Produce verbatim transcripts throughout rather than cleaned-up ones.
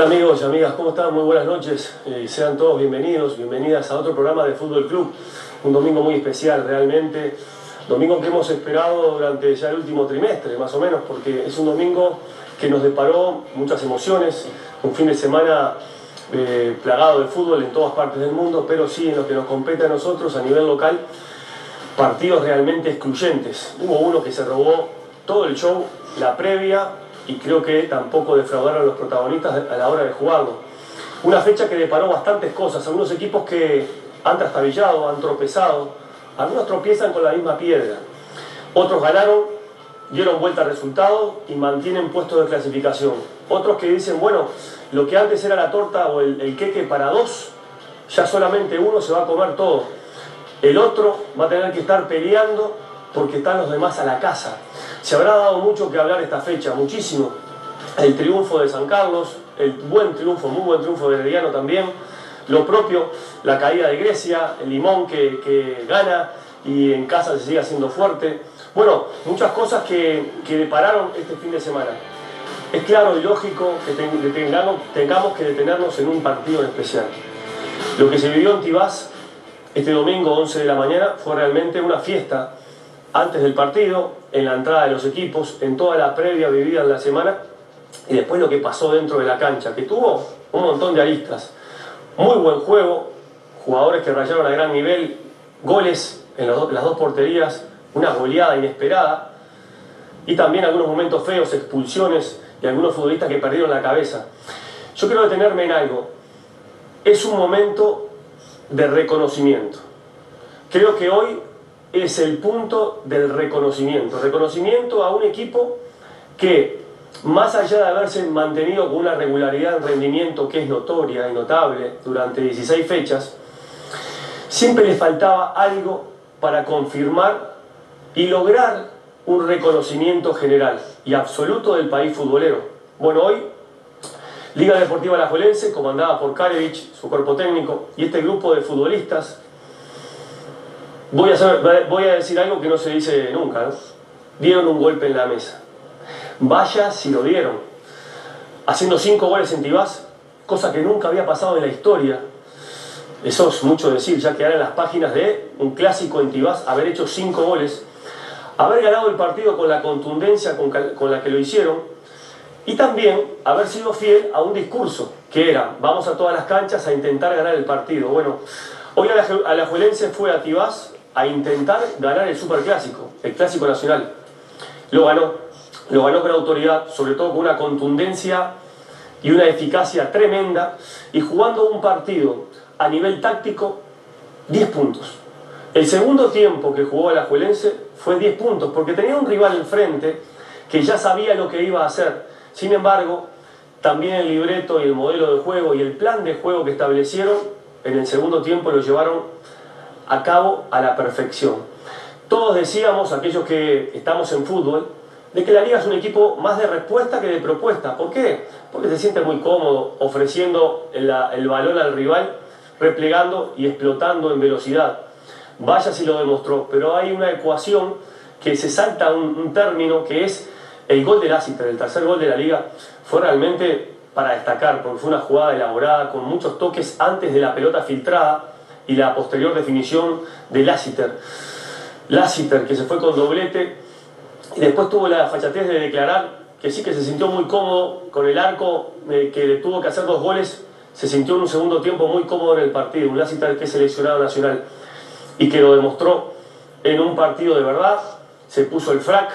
Hola amigos y amigas, ¿cómo están? Muy buenas noches. Eh, sean todos bienvenidos, bienvenidas a otro programa de Fútbol Club. Un domingo muy especial realmente. Domingo que hemos esperado durante ya el último trimestre, más o menos, porque es un domingo que nos deparó muchas emociones. Un fin de semana eh, plagado de fútbol en todas partes del mundo, pero sí en lo que nos compete a nosotros a nivel local, partidos realmente excluyentes. Hubo uno que se robó todo el show, la previa, y creo que tampoco defraudaron a los protagonistas a la hora de jugarlo. Una fecha que deparó bastantes cosas, algunos equipos que han trastabillado, han tropezado, algunos tropiezan con la misma piedra, otros ganaron, dieron vuelta al resultado y mantienen puestos de clasificación. Otros que dicen, bueno, lo que antes era la torta o el, el queque para dos, ya solamente uno se va a comer todo. El otro va a tener que estar peleando porque están los demás a la casa. Se habrá dado mucho que hablar esta fecha, muchísimo. El triunfo de San Carlos, el buen triunfo, muy buen triunfo de Herediano también. Lo propio, la caída de Grecia, el Limón que, que gana y en casa se sigue haciendo fuerte. Bueno, muchas cosas que, que depararon este fin de semana. Es claro y lógico que tengamos, tengamos que detenernos en un partido en especial. Lo que se vivió en Tibás este domingo once de la mañana fue realmente una fiesta antes del partido, en la entrada de los equipos, en toda la previa vivida en la semana y después lo que pasó dentro de la cancha, que tuvo un montón de aristas. Muy buen juego, jugadores que rayaron a gran nivel, goles en las, do las dos porterías, una goleada inesperada y también algunos momentos feos, expulsiones y algunos futbolistas que perdieron la cabeza. Yo quiero detenerme en algo. Es un momento de reconocimiento. Creo que hoy es el punto del reconocimiento. Reconocimiento a un equipo que, más allá de haberse mantenido con una regularidad en rendimiento que es notoria y notable durante dieciséis fechas, siempre le faltaba algo para confirmar y lograr un reconocimiento general y absoluto del país futbolero. Bueno, hoy Liga Deportiva Alajuelense, comandada por Karevich, su cuerpo técnico, y este grupo de futbolistas, voy a, hacer, voy a decir algo que no se dice nunca, ¿no? Dieron un golpe en la mesa. Vaya si lo dieron. Haciendo cinco goles en Tibás, cosa que nunca había pasado en la historia. Eso es mucho decir, ya quedará en las páginas de un clásico en Tibás, haber hecho cinco goles, haber ganado el partido con la contundencia con, con la que lo hicieron, y también haber sido fiel a un discurso, que era, vamos a todas las canchas a intentar ganar el partido. Bueno, hoy Alajuelense fue a Tibás a intentar ganar el Superclásico, el Clásico Nacional. Lo ganó, lo ganó con autoridad, sobre todo con una contundencia y una eficacia tremenda, y jugando un partido a nivel táctico, diez puntos. El segundo tiempo que jugó Alajuelense fue diez puntos, porque tenía un rival enfrente que ya sabía lo que iba a hacer. Sin embargo, también el libreto y el modelo de juego y el plan de juego que establecieron en el segundo tiempo lo llevaron a cabo a la perfección. Todos decíamos, aquellos que estamos en fútbol, de que la Liga es un equipo más de respuesta que de propuesta. ¿Por qué? Porque se siente muy cómodo ofreciendo el, el balón al rival, replegando y explotando en velocidad. Vaya si lo demostró, pero hay una ecuación que se salta un, un término que es el gol de Lassiter, el tercer gol de la Liga. Fue realmente para destacar, porque fue una jugada elaborada con muchos toques antes de la pelota filtrada y la posterior definición de Lassiter. Lassiter que se fue con doblete y después tuvo la fachatez de declarar que sí, que se sintió muy cómodo con el arco, eh, que le tuvo que hacer dos goles, se sintió en un segundo tiempo muy cómodo en el partido. Un Lassiter que es seleccionado nacional y que lo demostró en un partido de verdad, se puso el frac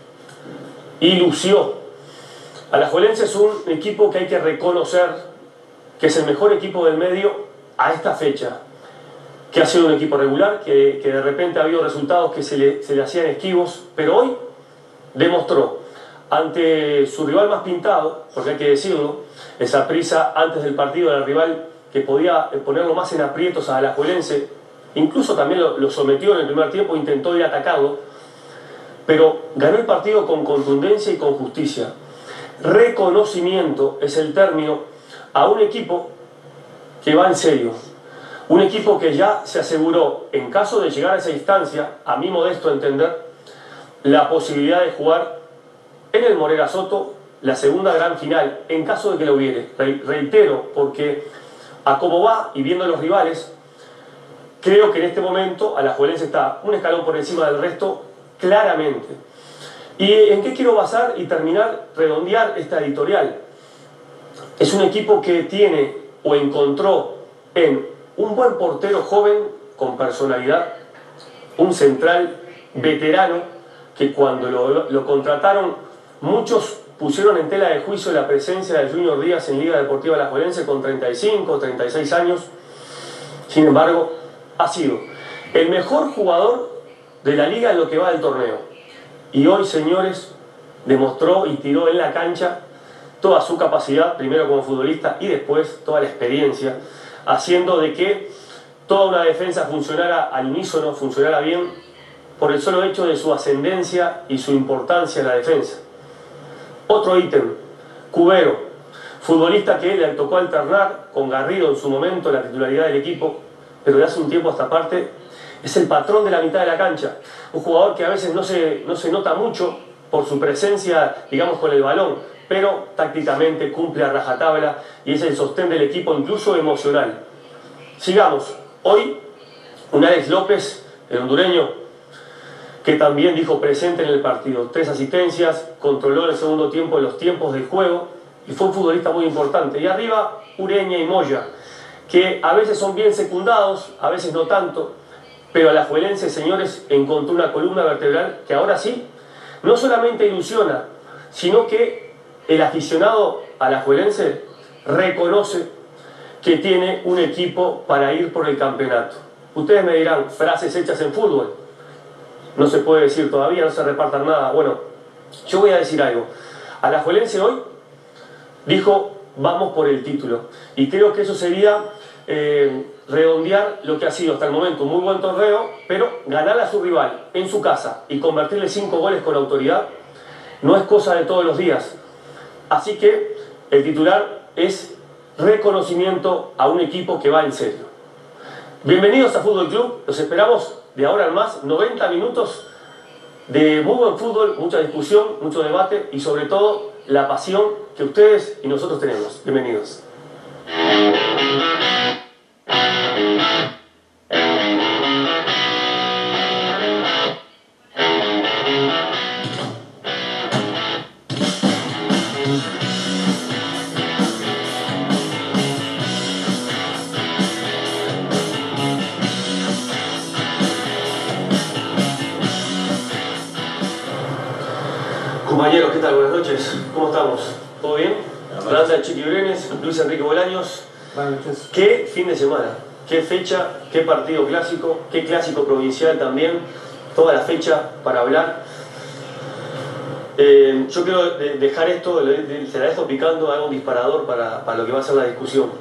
y lució. Alajuelense es un equipo que hay que reconocer que es el mejor equipo del medio a esta fecha, que ha sido un equipo regular, que, que de repente ha habido resultados que se le, se le hacían esquivos, pero hoy demostró ante su rival más pintado, porque hay que decirlo, esa prisa antes del partido del rival que podía ponerlo más en aprietos a Alajuelense, incluso también lo, lo sometió en el primer tiempo, intentó ir a atacarlo, pero ganó el partido con contundencia y con justicia. Reconocimiento es el término a un equipo que va en serio. Un equipo que ya se aseguró, en caso de llegar a esa instancia, a mi modesto entender, la posibilidad de jugar en el Morera Soto la segunda gran final, en caso de que lo hubiere. Reitero, porque a cómo va y viendo los rivales, creo que en este momento Alajuelense está un escalón por encima del resto, claramente. ¿Y en qué quiero basar y terminar, redondear esta editorial? Es un equipo que tiene o encontró en un buen portero joven con personalidad, un central veterano que cuando lo, lo contrataron muchos pusieron en tela de juicio la presencia de Junior Díaz en Liga Deportiva Alajuelense con treinta y cinco, treinta y seis años. Sin embargo, ha sido el mejor jugador de la liga en lo que va del torneo. Y hoy, señores, demostró y tiró en la cancha toda su capacidad, primero como futbolista y después toda la experiencia, haciendo de que toda una defensa funcionara al unísono, funcionara bien, por el solo hecho de su ascendencia y su importancia en la defensa. Otro ítem, Cubero, futbolista que le tocó alternar con Garrido en su momento la titularidad del equipo, pero de hace un tiempo a esta parte es el patrón de la mitad de la cancha. Un jugador que a veces no se, no se nota mucho por su presencia, digamos, con el balón, pero tácticamente cumple a rajatabla y es el sostén del equipo, incluso emocional. Sigamos. Hoy, un Alex López, el hondureño, que también dijo presente en el partido. Tres asistencias, controló en el segundo tiempo los tiempos del juego y fue un futbolista muy importante. Y arriba, Ureña y Moya, que a veces son bien secundados, a veces no tanto, pero Alajuelense, señores, encontró una columna vertebral que ahora sí, no solamente ilusiona, sino que el aficionado alajuelense reconoce que tiene un equipo para ir por el campeonato. Ustedes me dirán, frases hechas en fútbol. No se puede decir todavía, no se repartan nada. Bueno, yo voy a decir algo. Alajuelense hoy dijo, vamos por el título. Y creo que eso sería eh, redondear lo que ha sido hasta el momento un muy buen torneo, pero ganar a su rival en su casa y convertirle cinco goles con autoridad no es cosa de todos los días. Así que el titular es reconocimiento a un equipo que va en serio. Bienvenidos a Fútbol Club, los esperamos de ahora en más, noventa minutos de muy buen fútbol, mucha discusión, mucho debate y sobre todo la pasión que ustedes y nosotros tenemos. Bienvenidos. Compañeros, ¿qué tal? Buenas noches. ¿Cómo estamos? ¿Todo bien? Grande Chiqui Brenes, Luis Enrique Bolaños. Buenas noches. ¿Qué fin de semana? ¿Qué fecha? ¿Qué partido clásico? ¿Qué clásico provincial también? Toda la fecha para hablar. Eh, yo quiero de dejar esto, se la dejo picando, hago un disparador para, para lo que va a ser la discusión.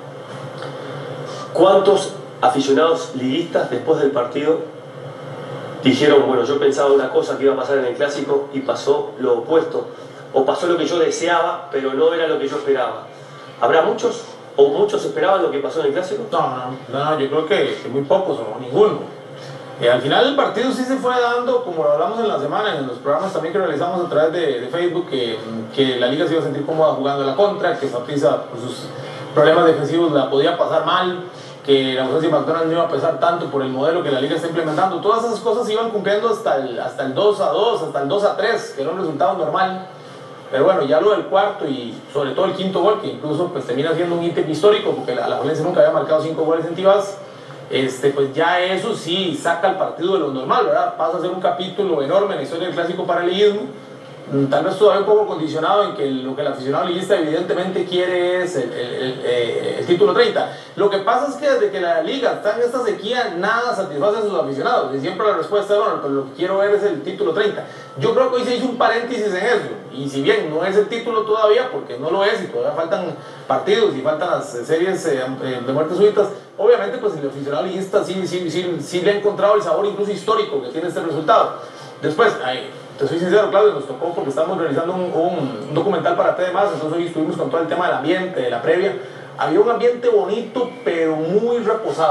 ¿Cuántos aficionados liguistas después del partido dijeron, bueno, yo pensaba una cosa que iba a pasar en el clásico y pasó lo opuesto? O pasó lo que yo deseaba, pero no era lo que yo esperaba. ¿Habrá muchos? ¿O muchos esperaban lo que pasó en el clásico? No, no, no, yo creo que, que muy pocos o ninguno. Eh, al final el partido sí se fue dando, como lo hablamos en la semana, en los programas también que realizamos a través de, de Facebook, que, que la liga se iba a sentir cómoda jugando la contra, que Saprissa por sus problemas defensivos la podía pasar mal, que la ausencia de McDonald's no iba a pesar tanto por el modelo que la liga está implementando. Todas esas cosas se iban cumpliendo hasta el, hasta el dos a dos, hasta el dos a tres, que era un resultado normal. Pero bueno, ya lo del cuarto y sobre todo el quinto gol, que incluso pues termina siendo un ítem histórico, porque la Alajuelense nunca había marcado cinco goles en Tibás, este, pues ya eso sí saca el partido de lo normal, ¿verdad? Pasa a ser un capítulo enorme en la historia del clásico para el liguismo. Tal vez todavía un poco condicionado en que lo que el aficionado liguista evidentemente quiere es el, el, el, el, el título treinta. Lo que pasa es que desde que la liga está en esta sequía, nada satisface a sus aficionados. Y siempre la respuesta es, bueno, pero lo que quiero ver es el título treinta. Yo creo que hoy se hizo un paréntesis en eso. Y si bien no es el título todavía, porque no lo es y todavía faltan partidos y faltan las series eh, de muertes súbitas, obviamente pues el aficionado liguista sí, sí, sí, sí le ha encontrado el sabor incluso histórico que tiene este resultado. Después, ahí, te soy sincero, Claudio, nos tocó porque estamos realizando un, un, un documental para T D más, entonces hoy estuvimos con todo el tema del ambiente, de la previa. Había un ambiente bonito, pero muy reposado.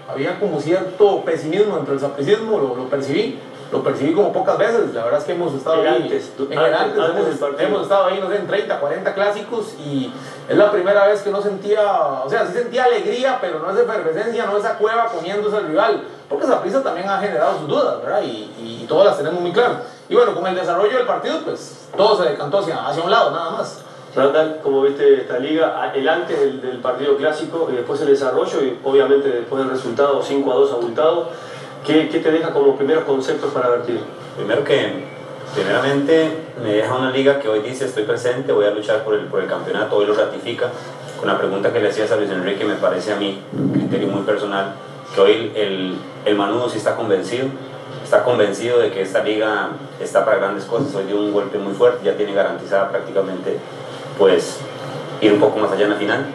había como cierto pesimismo entre el sapricismo, lo, lo percibí. Lo percibí como pocas veces, la verdad es que hemos estado el ahí, antes, en antes, el antes, antes hemos, hemos estado ahí, no sé, en treinta, cuarenta clásicos y es la primera vez que no sentía, o sea, sí sentía alegría, pero no esa efervescencia, no esa cueva comiéndose al rival, porque Saprissa también ha generado sus dudas, ¿verdad? Y, y, y todas las tenemos muy claras. Y bueno, con el desarrollo del partido, pues todo se decantó hacia, hacia un lado, nada más. Randall, ¿cómo viste esta liga? El antes del, del partido clásico y después el desarrollo y obviamente después del resultado cinco a dos abultado. ¿Qué, ¿Qué te deja como primeros conceptos para vertir? Primero que, primeramente, me deja una liga que hoy dice estoy presente, voy a luchar por el, por el campeonato, hoy lo ratifica, con la pregunta que le hacías a Luis Enrique, me parece a mí, un criterio muy personal, que hoy el, el Manudo sí está convencido, está convencido de que esta liga está para grandes cosas, hoy dio un golpe muy fuerte, ya tiene garantizada prácticamente, pues, ir un poco más allá en la final.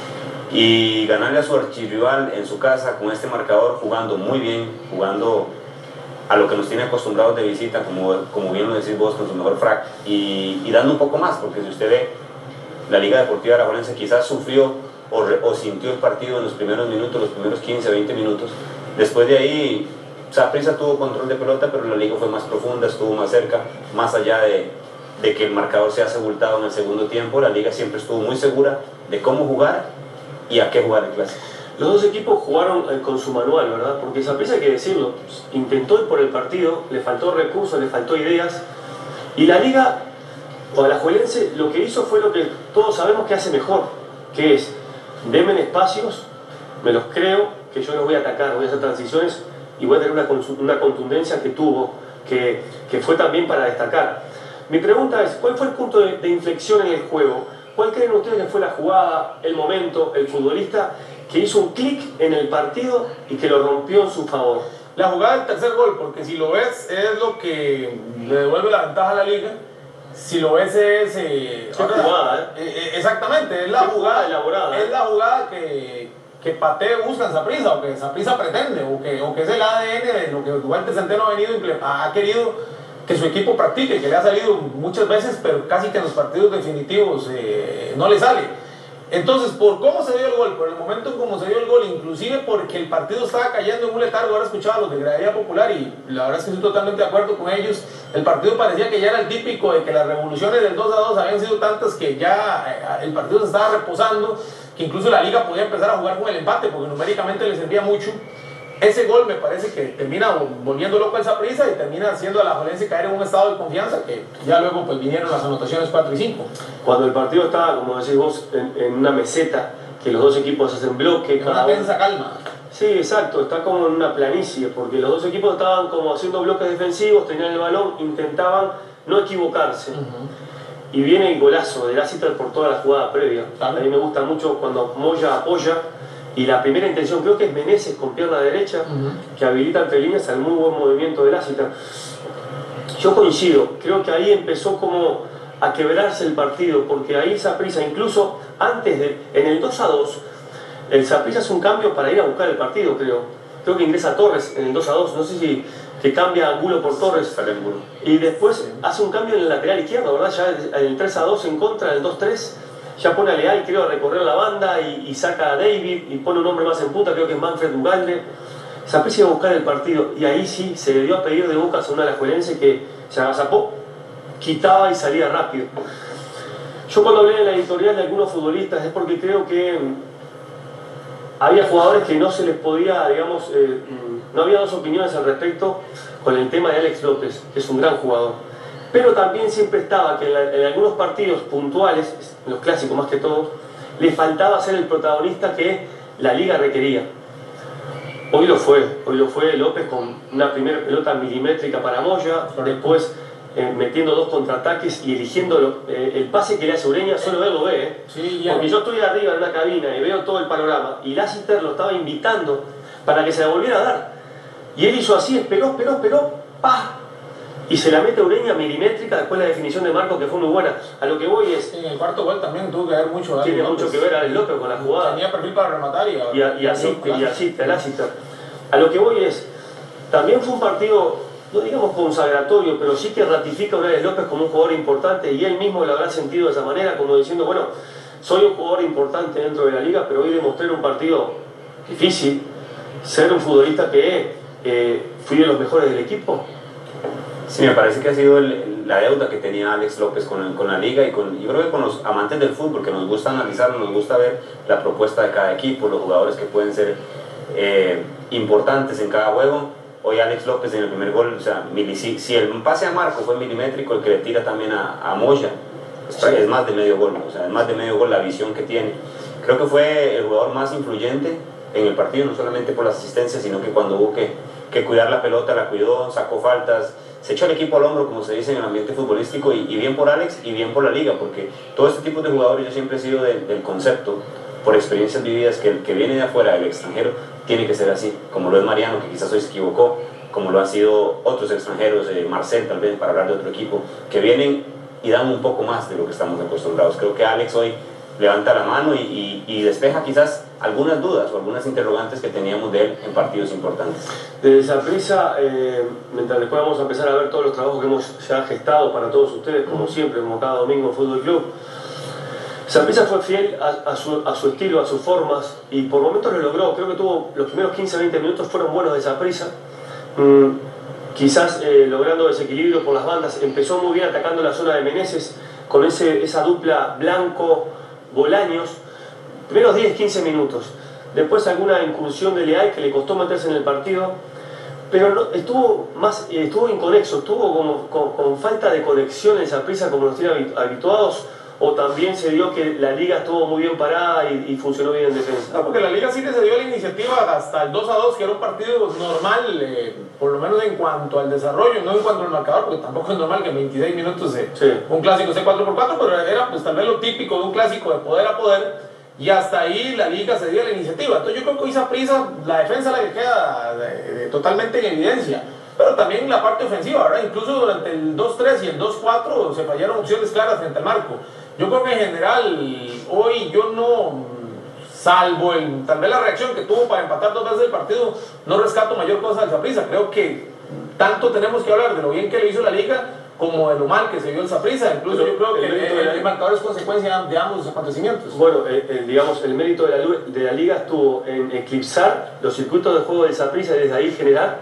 Y ganarle a su archirrival en su casa con este marcador, jugando muy bien, jugando a lo que nos tiene acostumbrados de visita, como, como bien lo decís vos, con su mejor frac, y, y dando un poco más, porque si usted ve, la Liga Deportiva Alajuelense quizás sufrió o, re, o sintió el partido en los primeros minutos, los primeros quince, veinte minutos, después de ahí Saprissa tuvo control de pelota, pero la liga fue más profunda, estuvo más cerca, más allá de, de que el marcador se hace abultado en el segundo tiempo, la liga siempre estuvo muy segura de cómo jugar y a qué jugar el clásico. Los dos equipos jugaron eh, con su manual, ¿verdad? Porque Saprissa, hay que decirlo, intentó ir por el partido, le faltó recursos, le faltó ideas, y la liga, o Alajuelense, lo que hizo fue lo que todos sabemos que hace mejor, que es, denme en espacios, me los creo, que yo los voy a atacar, voy a hacer transiciones, y voy a tener una, una contundencia que tuvo, que, que fue también para destacar. Mi pregunta es, ¿cuál fue el punto de, de inflexión en el juego? ¿Cuál creen ustedes que fue la jugada, el momento, el futbolista que hizo un clic en el partido y que lo rompió en su favor? La jugada del tercer gol, porque si lo ves es lo que le devuelve la ventaja a la liga. Si lo ves es... Eh, ¿Qué ahora, jugada, eh? eh? Exactamente, es la jugada, jugada elaborada. Es la jugada que, que Paté busca en Saprissa, o que Saprissa pretende, o que, o que es el A D N de lo que Walter Centeno ha, venido, ha querido que su equipo practique, que le ha salido muchas veces, pero casi que en los partidos definitivos eh, no le sale. Entonces, por cómo se dio el gol, por el momento en cómo se dio el gol, inclusive porque el partido estaba cayendo en un letargo, ahora escuchaba a los de Gradería Popular y la verdad es que estoy totalmente de acuerdo con ellos, el partido parecía que ya era el típico de que las revoluciones del dos a dos habían sido tantas que ya eh, el partido se estaba reposando, que incluso la liga podía empezar a jugar con el empate, porque numéricamente le servía mucho. Ese gol me parece que termina volviendo loco al Saprissa y termina haciendo a la Alajuelense caer en un estado de confianza que ya luego pues vinieron las anotaciones cuatro y cinco. Cuando el partido estaba, como decís vos, en, en una meseta, que los dos equipos hacen bloque, en una tensa calma. Sí, exacto, está como en una planicie, porque los dos equipos estaban como haciendo bloques defensivos, tenían el balón, intentaban no equivocarse. Uh-huh. Y viene el golazo de Lassiter por toda la jugada previa. A mí me gusta mucho cuando Moya apoya. Y la primera intención creo que es Meneses con pierna derecha, uh-huh, que habilita entre líneas al muy buen movimiento de Lassiter. Yo coincido, creo que ahí empezó como a quebrarse el partido, porque ahí Saprissa, incluso antes de, en el dos a dos, el Saprissa hace un cambio para ir a buscar el partido, creo. Creo que ingresa Torres en el dos a dos, no sé si que cambia Angulo por Torres. Y después hace un cambio en el lateral izquierdo, ¿verdad? Ya en el tres a dos en contra, el dos tres. Ya pone a Leal, creo, a recorrer la banda y, y saca a David y pone un hombre más en punta, creo que es Manfred Ugalde. Saprissa iba a buscar el partido y ahí sí se le dio a pedir de Bocas a una alajuelense que se agazapó, quitaba y salía rápido. Yo cuando hablé en la editorial de algunos futbolistas es porque creo que había jugadores que no se les podía, digamos, eh, no había dos opiniones al respecto con el tema de Alex López, que es un gran jugador. Pero también siempre estaba que en, la, en algunos partidos puntuales, en los clásicos más que todos, le faltaba ser el protagonista que la liga requería. Hoy lo fue, hoy lo fue López con una primera pelota milimétrica para Moya, después eh, metiendo dos contraataques y eligiendo lo, eh, el pase que le hace Ureña, solo él lo ve, ¿eh? Sí, porque yo estoy arriba en una cabina y veo todo el panorama, y Lassiter lo estaba invitando para que se la volviera a dar. Y él hizo así, esperó, esperó, esperó, ¡pah! Y se la mete a Ureña milimétrica, después la definición de Marco que fue muy buena. A lo que voy es... En el cuarto gol también tuvo que ver mucho. Tiene López. mucho que ver Alex López con la jugada. Tenía perfil para rematar y... Y, a, y asiste, y asiste, al asiste. A lo que voy es... También fue un partido, no digamos consagratorio, pero sí que ratifica a Alex López como un jugador importante y él mismo lo habrá sentido de esa manera, como diciendo, bueno, soy un jugador importante dentro de la liga, pero hoy demostré un partido difícil, ser un futbolista que eh, fui de los mejores del equipo. Sí, me parece que ha sido el, la deuda que tenía Alex López con, con la liga y con, yo creo que con los amantes del fútbol, que nos gusta analizar, nos gusta ver la propuesta de cada equipo, los jugadores que pueden ser eh, importantes en cada juego. Hoy Alex López en el primer gol, o sea, si, si el pase a Marco fue milimétrico, el que le tira también a, a Moya, es, es más de medio gol, o sea, es más de medio gol la visión que tiene. Creo que fue el jugador más influyente en el partido, no solamente por las asistencias, sino que cuando hubo que, que cuidar la pelota, la cuidó, sacó faltas, se echó el equipo al hombro, como se dice en el ambiente futbolístico, y, y bien por Alex y bien por la liga, porque todo este tipo de jugadores, yo siempre he sido de, del concepto, por experiencias vividas, que el que viene de afuera, del extranjero, tiene que ser así, como lo es Mariano, que quizás hoy se equivocó, como lo han sido otros extranjeros, eh, Marcel tal vez, para hablar de otro equipo, que vienen y dan un poco más de lo que estamos acostumbrados. Creo que Alex hoy levanta la mano y, y, y despeja quizás algunas dudas o algunas interrogantes que teníamos de él en partidos importantes. Desde Saprissa, eh, mientras después vamos a empezar a ver todos los trabajos que hemos ya gestado para todos ustedes, como siempre, como cada domingo en Fútbol Club, Saprissa fue fiel a, a, su, a su estilo, a sus formas, y por momentos lo logró. Creo que tuvo los primeros quince a veinte minutos fueron buenos de Saprissa, mm, quizás eh, logrando desequilibrio por las bandas. Empezó muy bien atacando la zona de Meneses con ese, esa dupla Blanco-Bolaños, primeros diez a quince minutos. Después alguna incursión de Leal que le costó meterse en el partido, pero no, estuvo, más, estuvo inconexo, estuvo como, con, con falta de conexión en Saprissa como nos tiene habituados. ¿O también se dio que la liga estuvo muy bien parada y, y funcionó bien en defensa? No, porque la liga sí que se dio la iniciativa hasta el dos a dos, que era un partido normal, eh, por lo menos en cuanto al desarrollo, no en cuanto al marcador, porque tampoco es normal que en veintiséis minutos eh, sí. un clásico sea cuatro por cuatro, pero era pues tal vez lo típico de un clásico de poder a poder, y hasta ahí la liga se dio la iniciativa. Entonces yo creo que hoy Saprissa, la defensa la que queda de, de, totalmente en evidencia, pero también la parte ofensiva, ¿verdad? Incluso durante el dos tres y el dos cuatro se fallaron opciones claras frente al marco. Yo creo que en general, hoy yo no, salvo el, tal vez la reacción que tuvo para empatar dos veces el partido, no rescato mayor cosa del Saprissa. Creo que tanto tenemos que hablar de lo bien que le hizo la liga, como de lo mal que se vio el Saprissa. Incluso pero yo creo que el, el, el, el marcador es consecuencia de ambos acontecimientos. Bueno, el, el, digamos, el mérito de la, de la liga estuvo en eclipsar los circuitos de juego del Saprissa y desde ahí generar,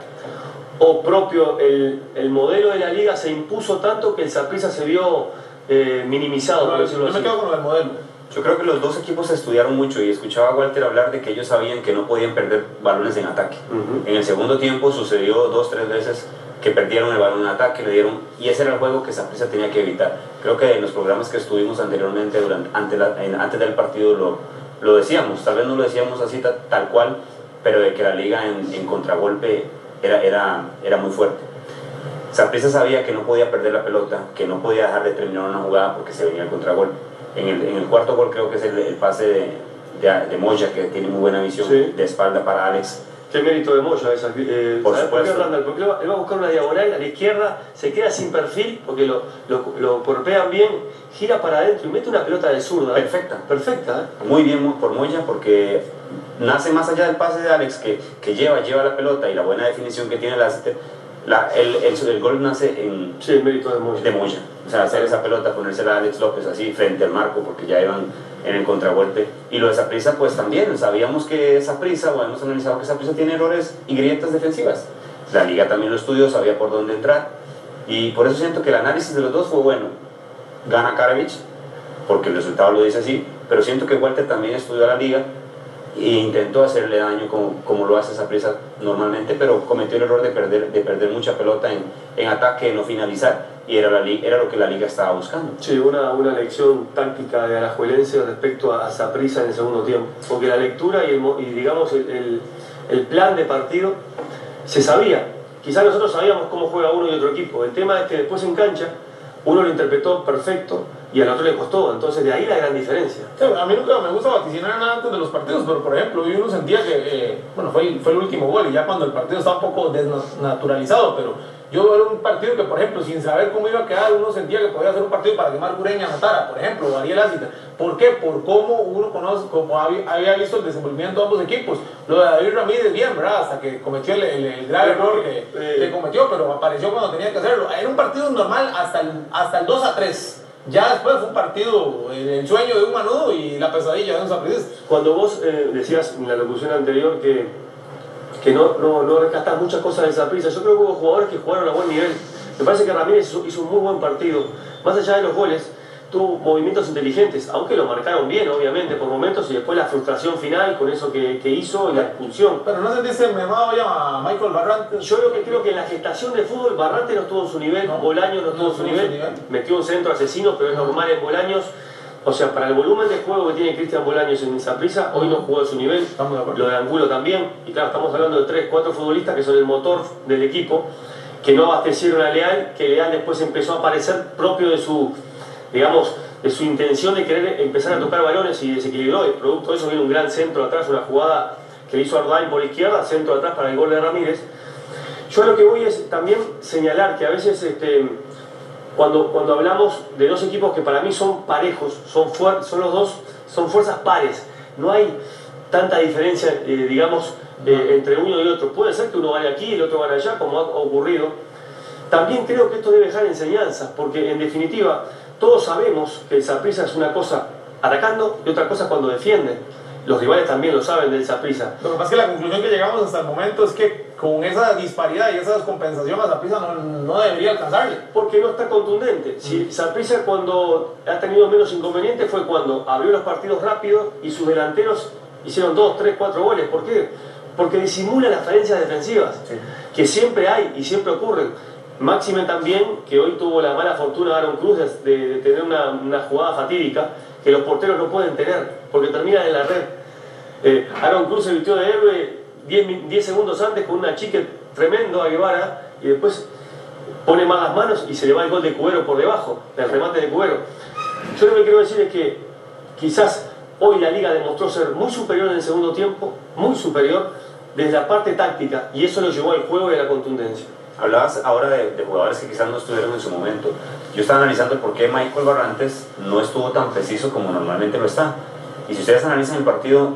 o propio el, el modelo de la liga se impuso tanto que el Saprissa se vio Eh, minimizado, no, por decirlo yo así. me quedo con el modelo. Yo creo que los dos equipos estudiaron mucho y escuchaba a Walter hablar de que ellos sabían que no podían perder balones en ataque. Uh-huh. En el segundo tiempo sucedió dos, tres veces que perdieron el balón en ataque, le dieron, y ese era el juego que Saprissa tenía que evitar. Creo que en los programas que estuvimos anteriormente, durante, antes, la, en, antes del partido, lo, lo decíamos, tal vez no lo decíamos así ta, tal cual, pero de que la liga en, en contragolpe era, era, era muy fuerte. Saprissa sabía que no podía perder la pelota, que no podía dejar de terminar una jugada porque se venía el contragolpe. En el, en el cuarto gol creo que es el, el pase de, de, de Moya, que tiene muy buena visión, sí, de espalda para Alex. Qué mérito de Moya esa. Eh, por ¿Sabes por qué, supuesto? Randall? Porque él va, él va a buscar una diagonal a la izquierda, se queda sin perfil porque lo, lo, lo golpean bien, gira para adentro y mete una pelota de zurda. Perfecta. Perfecta, ¿eh? Muy bien por Moya, porque nace más allá del pase de Alex, que, que lleva, lleva la pelota, y la buena definición que tiene la, la, el, el, el gol nace en... Sí, el mérito de Moya. De Moya. O sea, hacer esa pelota, ponérsela a Alex López así frente al marco, porque ya iban en el contragolpe. Y lo de Saprissa, pues también, sabíamos que Saprissa, o hemos analizado que Saprissa tiene errores y grietas defensivas. La liga también lo estudió, sabía por dónde entrar. Y por eso siento que el análisis de los dos fue bueno. Gana Karevich, porque el resultado lo dice así, pero siento que Walter también estudió a la liga e intentó hacerle daño como, como lo hace Saprissa normalmente, pero cometió el error de perder, de perder mucha pelota en, en ataque, no finalizar, y era, la, era lo que la liga estaba buscando. Sí, una, una lección táctica de Alajuelense respecto a, a Saprissa en el segundo tiempo, porque la lectura y, el, y digamos el, el, el plan de partido se sabía. Quizás nosotros sabíamos cómo juega uno y otro equipo, el tema es que después en cancha uno lo interpretó perfecto y al otro le costó, entonces de ahí la gran diferencia. Sí, a mí nunca me gusta vaticinar nada antes de los partidos, pero por ejemplo, hoy uno sentía que, eh, bueno, fue el, fue el último gol y ya cuando el partido estaba un poco desnaturalizado, pero yo era un partido que, por ejemplo, sin saber cómo iba a quedar, uno sentía que podía ser un partido para que Marco Ureña anotara, por ejemplo, o Ariel Ácita. ¿Por qué? Por cómo uno conoce, como había, había visto el desenvolvimiento de ambos equipos. Lo de David Ramírez, bien, ¿verdad? Hasta que cometió el, el, el grave error que, eh. que cometió, pero apareció cuando tenía que hacerlo. Era un partido normal hasta el, hasta el dos a tres. Ya después fue un partido, el sueño de un manudo y la pesadilla de un saprissista. Cuando vos eh, decías en la locución anterior que que no, no, no rescatás muchas cosas de Saprissa. Yo creo que hubo jugadores que jugaron a buen nivel. Me parece que Ramírez hizo, hizo un muy buen partido. Más allá de los goles, tuvo movimientos inteligentes, aunque lo marcaron bien, obviamente, por momentos, y después la frustración final con eso que, que hizo y la expulsión. Pero no se dice memado ya a Michael Barrantes. Yo lo que creo que en la gestación del fútbol, Barrantes no estuvo en su nivel, no, Bolaños no estuvo en su nivel, nivel, metió un centro asesino, pero es normal en Bolaños. O sea, para el volumen de juego que tiene Cristian Bolaños en Saprissa, hoy no jugó a su nivel, de lo de Angulo también, y claro, estamos hablando de tres, cuatro futbolistas que son el motor del equipo, que no abastecieron a Leal, que Leal después empezó a aparecer propio de su, digamos, de su intención de querer empezar a tocar balones y desequilibró. El producto de eso viene un gran centro atrás, una jugada que hizo Ardain por izquierda, centro atrás para el gol de Ramírez. Yo a lo que voy es también señalar que a veces este, cuando, cuando hablamos de dos equipos que para mí son parejos, son, fuer son los dos, son fuerzas pares, no hay tanta diferencia, eh, digamos, eh, entre uno y otro. Puede ser que uno gane aquí y el otro gane allá, como ha ocurrido. También creo que esto debe dejar enseñanzas, porque en definitiva todos sabemos que el Saprissa es una cosa atacando y otra cosa cuando defiende. Los rivales también lo saben del Saprissa. Lo que pasa es que la conclusión que llegamos hasta el momento es que con esa disparidad y esa descompensación a Saprissa no, no debería alcanzarle. Porque no está contundente. Si Saprissa cuando ha tenido menos inconvenientes fue cuando abrió los partidos rápidos y sus delanteros hicieron dos, tres, cuatro goles. ¿Por qué? Porque disimula las falencias defensivas, sí, que siempre hay y siempre ocurren. Máxime también, que hoy tuvo la mala fortuna de Aaron Cruz de, de, de tener una, una jugada fatídica que los porteros no pueden tener, porque terminan en la red. Eh, Aaron Cruz se vistió de héroe diez segundos antes con una chique tremendo a Guevara y después pone más las manos y se le va el gol de Cubero por debajo, del remate de Cubero. Yo lo que quiero decir es que quizás hoy la Liga demostró ser muy superior en el segundo tiempo, muy superior desde la parte táctica, y eso lo llevó al juego y a la contundencia. Hablabas ahora de, de jugadores que quizás no estuvieron en su momento. Yo estaba analizando el por qué Michael Barrantes no estuvo tan preciso como normalmente lo está. Y si ustedes analizan el partido,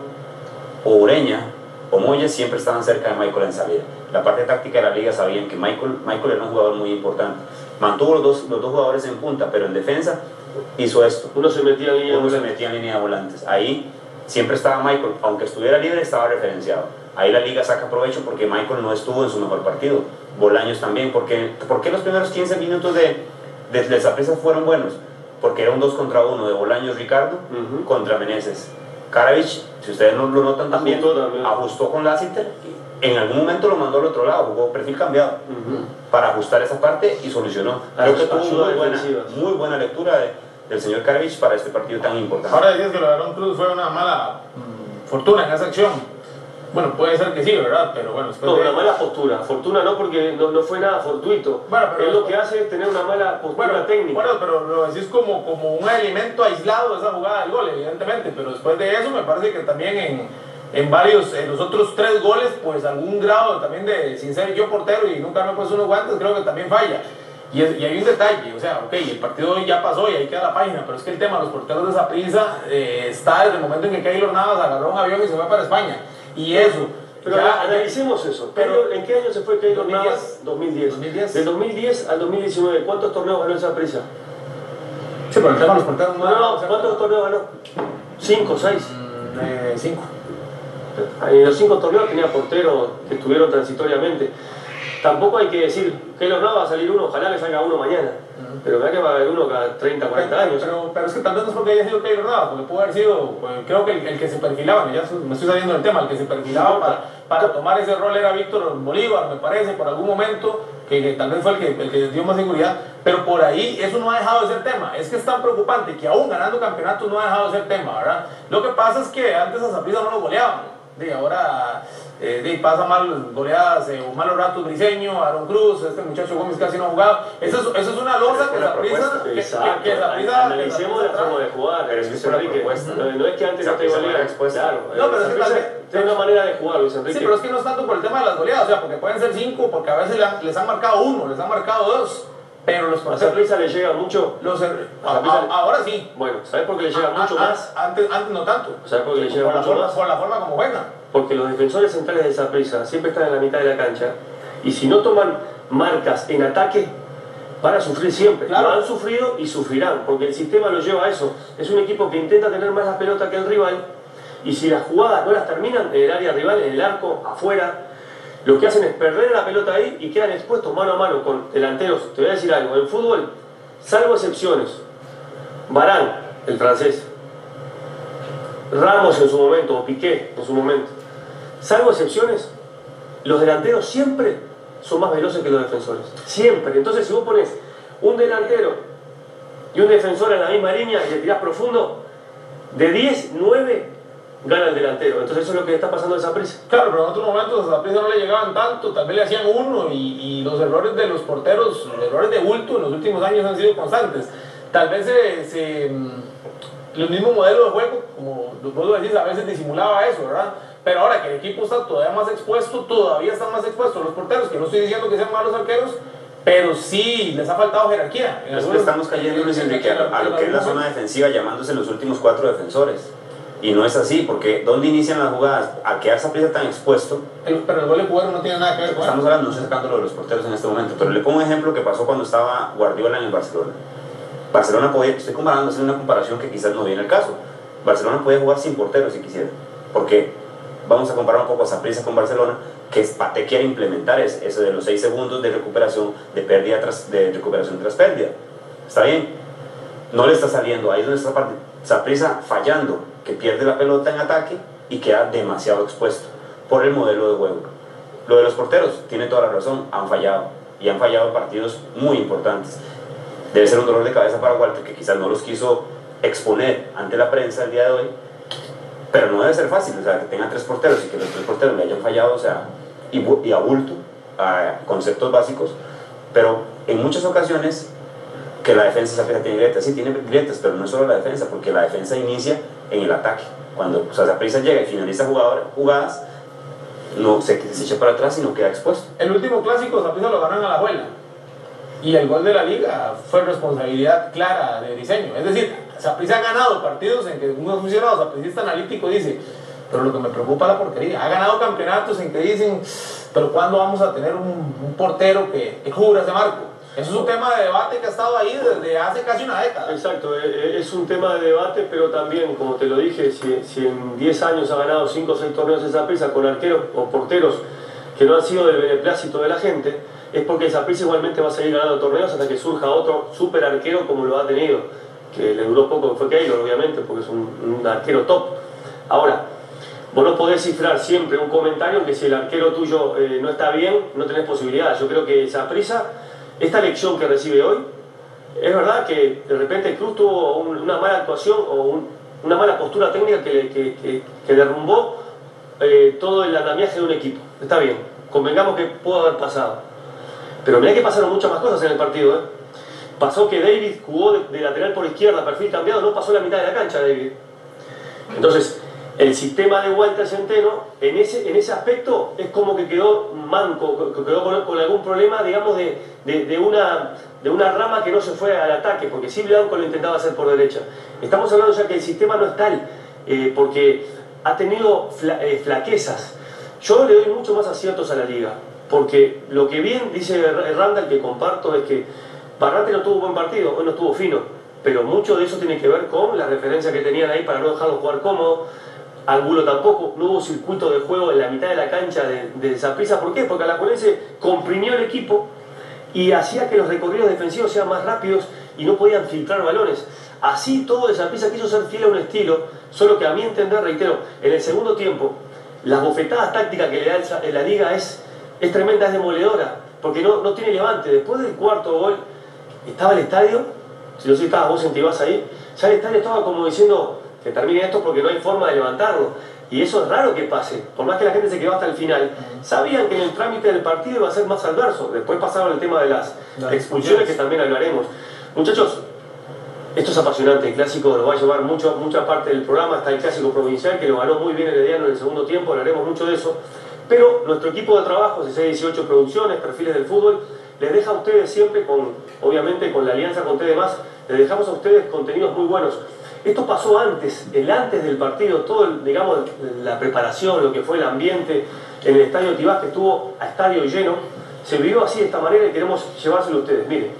o Ureña o Moya siempre estaban cerca de Michael en salida. La parte táctica de la liga sabían que Michael, Michael era un jugador muy importante. Mantuvo los dos, los dos jugadores en punta, pero en defensa hizo esto. Uno se metía en línea, Uno se metía en línea de volantes. Ahí siempre estaba Michael, aunque estuviera libre, estaba referenciado. Ahí la liga saca provecho porque Michael no estuvo en su mejor partido. Bolaños también, porque ¿por qué los primeros quince minutos de, de, de Saprissa fueron buenos? Porque era un dos contra uno de Bolaños Ricardo uh-huh. contra Meneses. Karavich, si ustedes no lo notan también, ajustó, también. ajustó con Lassiter, en algún momento lo mandó al otro lado, jugó perfil cambiado uh-huh. para ajustar esa parte y solucionó. Creo que tuvo muy buena, muy buena lectura de, del señor Karavich para este partido tan importante. Ahora decías que lo de Aaron Cruz fue una mala mmm, fortuna en esa acción. Bueno, puede ser que sí, ¿verdad? Pero bueno, no, de... una mala postura. Fortuna no, porque no, no fue nada fortuito. Bueno, pero es lo que hace es tener una mala postura bueno, técnica. Bueno, pero lo decís como, como un elemento aislado de esa jugada del gol, evidentemente. Pero después de eso, me parece que también en, en varios, en los otros tres goles, pues algún grado también de, sin ser yo portero y nunca me he puesto unos guantes, creo que también falla. Y, es, y hay un detalle, o sea, ok, el partido ya pasó y ahí queda la página, pero es que el tema de los porteros de Saprissa eh, está desde el momento en que Keylor Navas agarró un avión y se fue para España. Y eso. Pero ya, analicemos eso. Pero, ¿en qué año se fue Keylor Navas? dos mil diez. dos mil diez. Del dos mil diez al dos mil diecinueve, ¿cuántos torneos ganó el Saprissa? Sí, pero el tema de los porteros no. No, no, ¿cuántos torneos ganó? ¿Cinco, seis? Mm, eh, cinco. En los cinco torneos tenía porteros que estuvieron transitoriamente. Tampoco hay que decir, Keylor Navas va a salir uno, ojalá le salga uno mañana. Uh-huh. Pero vea que va a haber uno cada treinta, cuarenta pero, años. Pero, pero es que tal vez no es porque haya sido Keylor Navas, porque pudo haber sido, pues, creo que el, el que se perfilaba, ya me estoy saliendo del tema, el que se perfilaba para, para tomar ese rol era Víctor Bolívar, me parece, por algún momento, que, que tal vez fue el que, el que dio más seguridad, pero por ahí eso no ha dejado de ser tema. Es que es tan preocupante que aún ganando campeonatos no ha dejado de ser tema, ¿verdad? Lo que pasa es que antes a Saprissa no lo goleaban. Y ahora eh, de, pasa mal goleadas eh, o malos ratos Briseño, Aaron Cruz, este muchacho Gómez casi no ha jugado. Eso es, eso es una losa que Saprissa que, que, que Saprissa analicemos la forma de jugar, pero es que no, no es que antes no te goleaban expuesto. Claro, no, pero es que tal vez tiene una manera de jugar, Luis Enrique. Sí, pero es que no es tanto por el tema de las goleadas, o sea, porque pueden ser cinco, porque a veces les han marcado uno, les han marcado dos. Pero los a Saprissa le llega mucho. Los, a, a, ahora sí. Bueno, ¿sabes por qué le llega a, mucho a, más? Antes, antes no tanto. ¿Sabes por qué le llega por mucho forma, más? Por la forma como juegan. Porque los defensores centrales de Saprissa siempre están en la mitad de la cancha y si no toman marcas en ataque van a sufrir siempre. Claro. Lo han sufrido y sufrirán porque el sistema lo lleva a eso. Es un equipo que intenta tener más la pelota que el rival y si las jugadas no las terminan en el área rival, en el arco, afuera, lo que hacen es perder la pelota ahí y quedan expuestos mano a mano con delanteros. Te voy a decir algo, en fútbol, salvo excepciones, Varane, el francés, Ramos en su momento, o Piqué en su momento, salvo excepciones, los delanteros siempre son más veloces que los defensores, siempre. Entonces si vos pones un delantero y un defensor en la misma línea y le tirás profundo, de diez, nueve gana el delantero. Entonces eso es lo que le está pasando a Saprissa. Claro, pero en otros momentos a Saprissa no le llegaban tanto, tal vez le hacían uno y, y los errores de los porteros, los errores de bulto en los últimos años han sido constantes. Tal vez se, se, el mismo modelo de juego, como vos lo decís, a veces disimulaba eso, ¿verdad? Pero ahora que el equipo está todavía más expuesto, todavía están más expuestos los porteros, que no estoy diciendo que sean malos arqueros, pero sí les ha faltado jerarquía. En algunos, estamos cayendo, Luis Enrique, a, a lo que es la zona defensiva, llamándose los últimos cuatro defensores. Y no es así, porque ¿dónde inician las jugadas? Al quedar Saprissa tan expuesto. El, pero el gol de Cubero no tiene nada que ver con Estamos hablando, no estoy sacando lo de los porteros en este momento, pero le pongo un ejemplo que pasó cuando estaba Guardiola en el Barcelona. Barcelona podía, estoy comparando, haciendo una comparación que quizás no viene al caso. Barcelona podía jugar sin portero si quisiera. Porque vamos a comparar un poco a Saprissa con Barcelona, que Pate quiere implementar ese, eso de los seis segundos de recuperación, de pérdida tras, de recuperación tras pérdida. Está bien, no le está saliendo, ahí es donde está parte. Saprissa fallando, que pierde la pelota en ataque y queda demasiado expuesto por el modelo de juego. Lo de los porteros, tiene toda la razón, han fallado y han fallado partidos muy importantes. Debe ser un dolor de cabeza para Walter, que quizás no los quiso exponer ante la prensa el día de hoy, pero no debe ser fácil, o sea, que tenga tres porteros y que los tres porteros le hayan fallado, o sea, y, y a bulto, a conceptos básicos, pero en muchas ocasiones que la defensa Saprissa tiene grietas, sí tiene grietas, pero no es solo la defensa, porque la defensa inicia en el ataque. Cuando o sea, Saprissa llega y finaliza jugador, jugadas, no se, se echa para atrás y no queda expuesto. El último clásico Saprissa lo ganó en Alajuela y el gol de la liga fue responsabilidad clara de diseño. Es decir, Saprissa ha ganado partidos en que un aficionado saprissista analítico dice, pero lo que me preocupa es la portería. Ha ganado campeonatos en que dicen, pero ¿cuándo vamos a tener un, un portero que, que cubra ese marco? Eso es un tema de debate que ha estado ahí desde hace casi una década. Exacto, es un tema de debate, pero también, como te lo dije, si, si en diez años ha ganado cinco o seis torneos en Saprissa con arqueros o porteros que no han sido del beneplácito de la gente, es porque Saprissa igualmente va a seguir ganando torneos hasta que surja otro super arquero como lo ha tenido, que le duró poco, fue Keylor, obviamente, porque es un, un arquero top. Ahora, vos no podés cifrar siempre un comentario en que si el arquero tuyo eh, no está bien, no tenés posibilidad. Yo creo que Saprissa, esta lección que recibe hoy, es verdad que de repente Cruz tuvo un, una mala actuación o un, una mala postura técnica que, que, que, que derrumbó eh, todo el andamiaje de un equipo. Está bien, convengamos que pudo haber pasado. Pero mirá que pasaron muchas más cosas en el partido. ¿eh? Pasó que David jugó de, de lateral por izquierda, perfil cambiado, no pasó la mitad de la cancha David. Entonces, el sistema de Walter Centeno, en ese, en ese aspecto, es como que quedó manco, quedó con, con algún problema, digamos, de, de, de, una, de una rama que no se fue al ataque, porque sí Blanco lo intentaba hacer por derecha. Estamos hablando ya que el sistema no es tal, eh, porque ha tenido fla, eh, flaquezas. Yo le doy mucho más aciertos a la liga, porque lo que bien dice Randall, que comparto, es que Barrate no tuvo buen partido, hoy no estuvo fino, pero mucho de eso tiene que ver con la referencia que tenían ahí para no dejarlo jugar cómodo. Angulo tampoco, no hubo circuito de juego en la mitad de la cancha de, de Saprissa. ¿Por qué? Porque Alajuelense comprimió el equipo y hacía que los recorridos defensivos sean más rápidos y no podían filtrar balones. Así todo de Saprissa quiso ser fiel a un estilo, solo que a mi entender, reitero, en el segundo tiempo, las bofetadas tácticas que le da el, la liga es, es tremenda, es demoledora, porque no, no tiene levante. Después del cuarto gol, estaba el estadio, si no sé si estabas vos en Tibás ahí, ya el estadio estaba como diciendo que termine esto porque no hay forma de levantarlo. Y eso es raro que pase, por más que la gente se quedó hasta el final. Sabían que en el trámite del partido iba a ser más adverso. Después pasaron el tema de las expulsiones, que también hablaremos. Muchachos, esto es apasionante. El clásico nos va a llevar mucho, mucha parte del programa. Está el clásico provincial, que lo ganó muy bien Herediano en el segundo tiempo, hablaremos mucho de eso. Pero nuestro equipo de trabajo, C C dieciocho Producciones, Perfiles del Fútbol, les deja a ustedes siempre, con, obviamente con la alianza con T D más, les dejamos a ustedes contenidos muy buenos. Esto pasó antes, el antes del partido, todo, el, digamos, la preparación, lo que fue el ambiente en el estadio Tibás, que estuvo a estadio lleno, se vivió así de esta manera y queremos llevárselo a ustedes. Miren.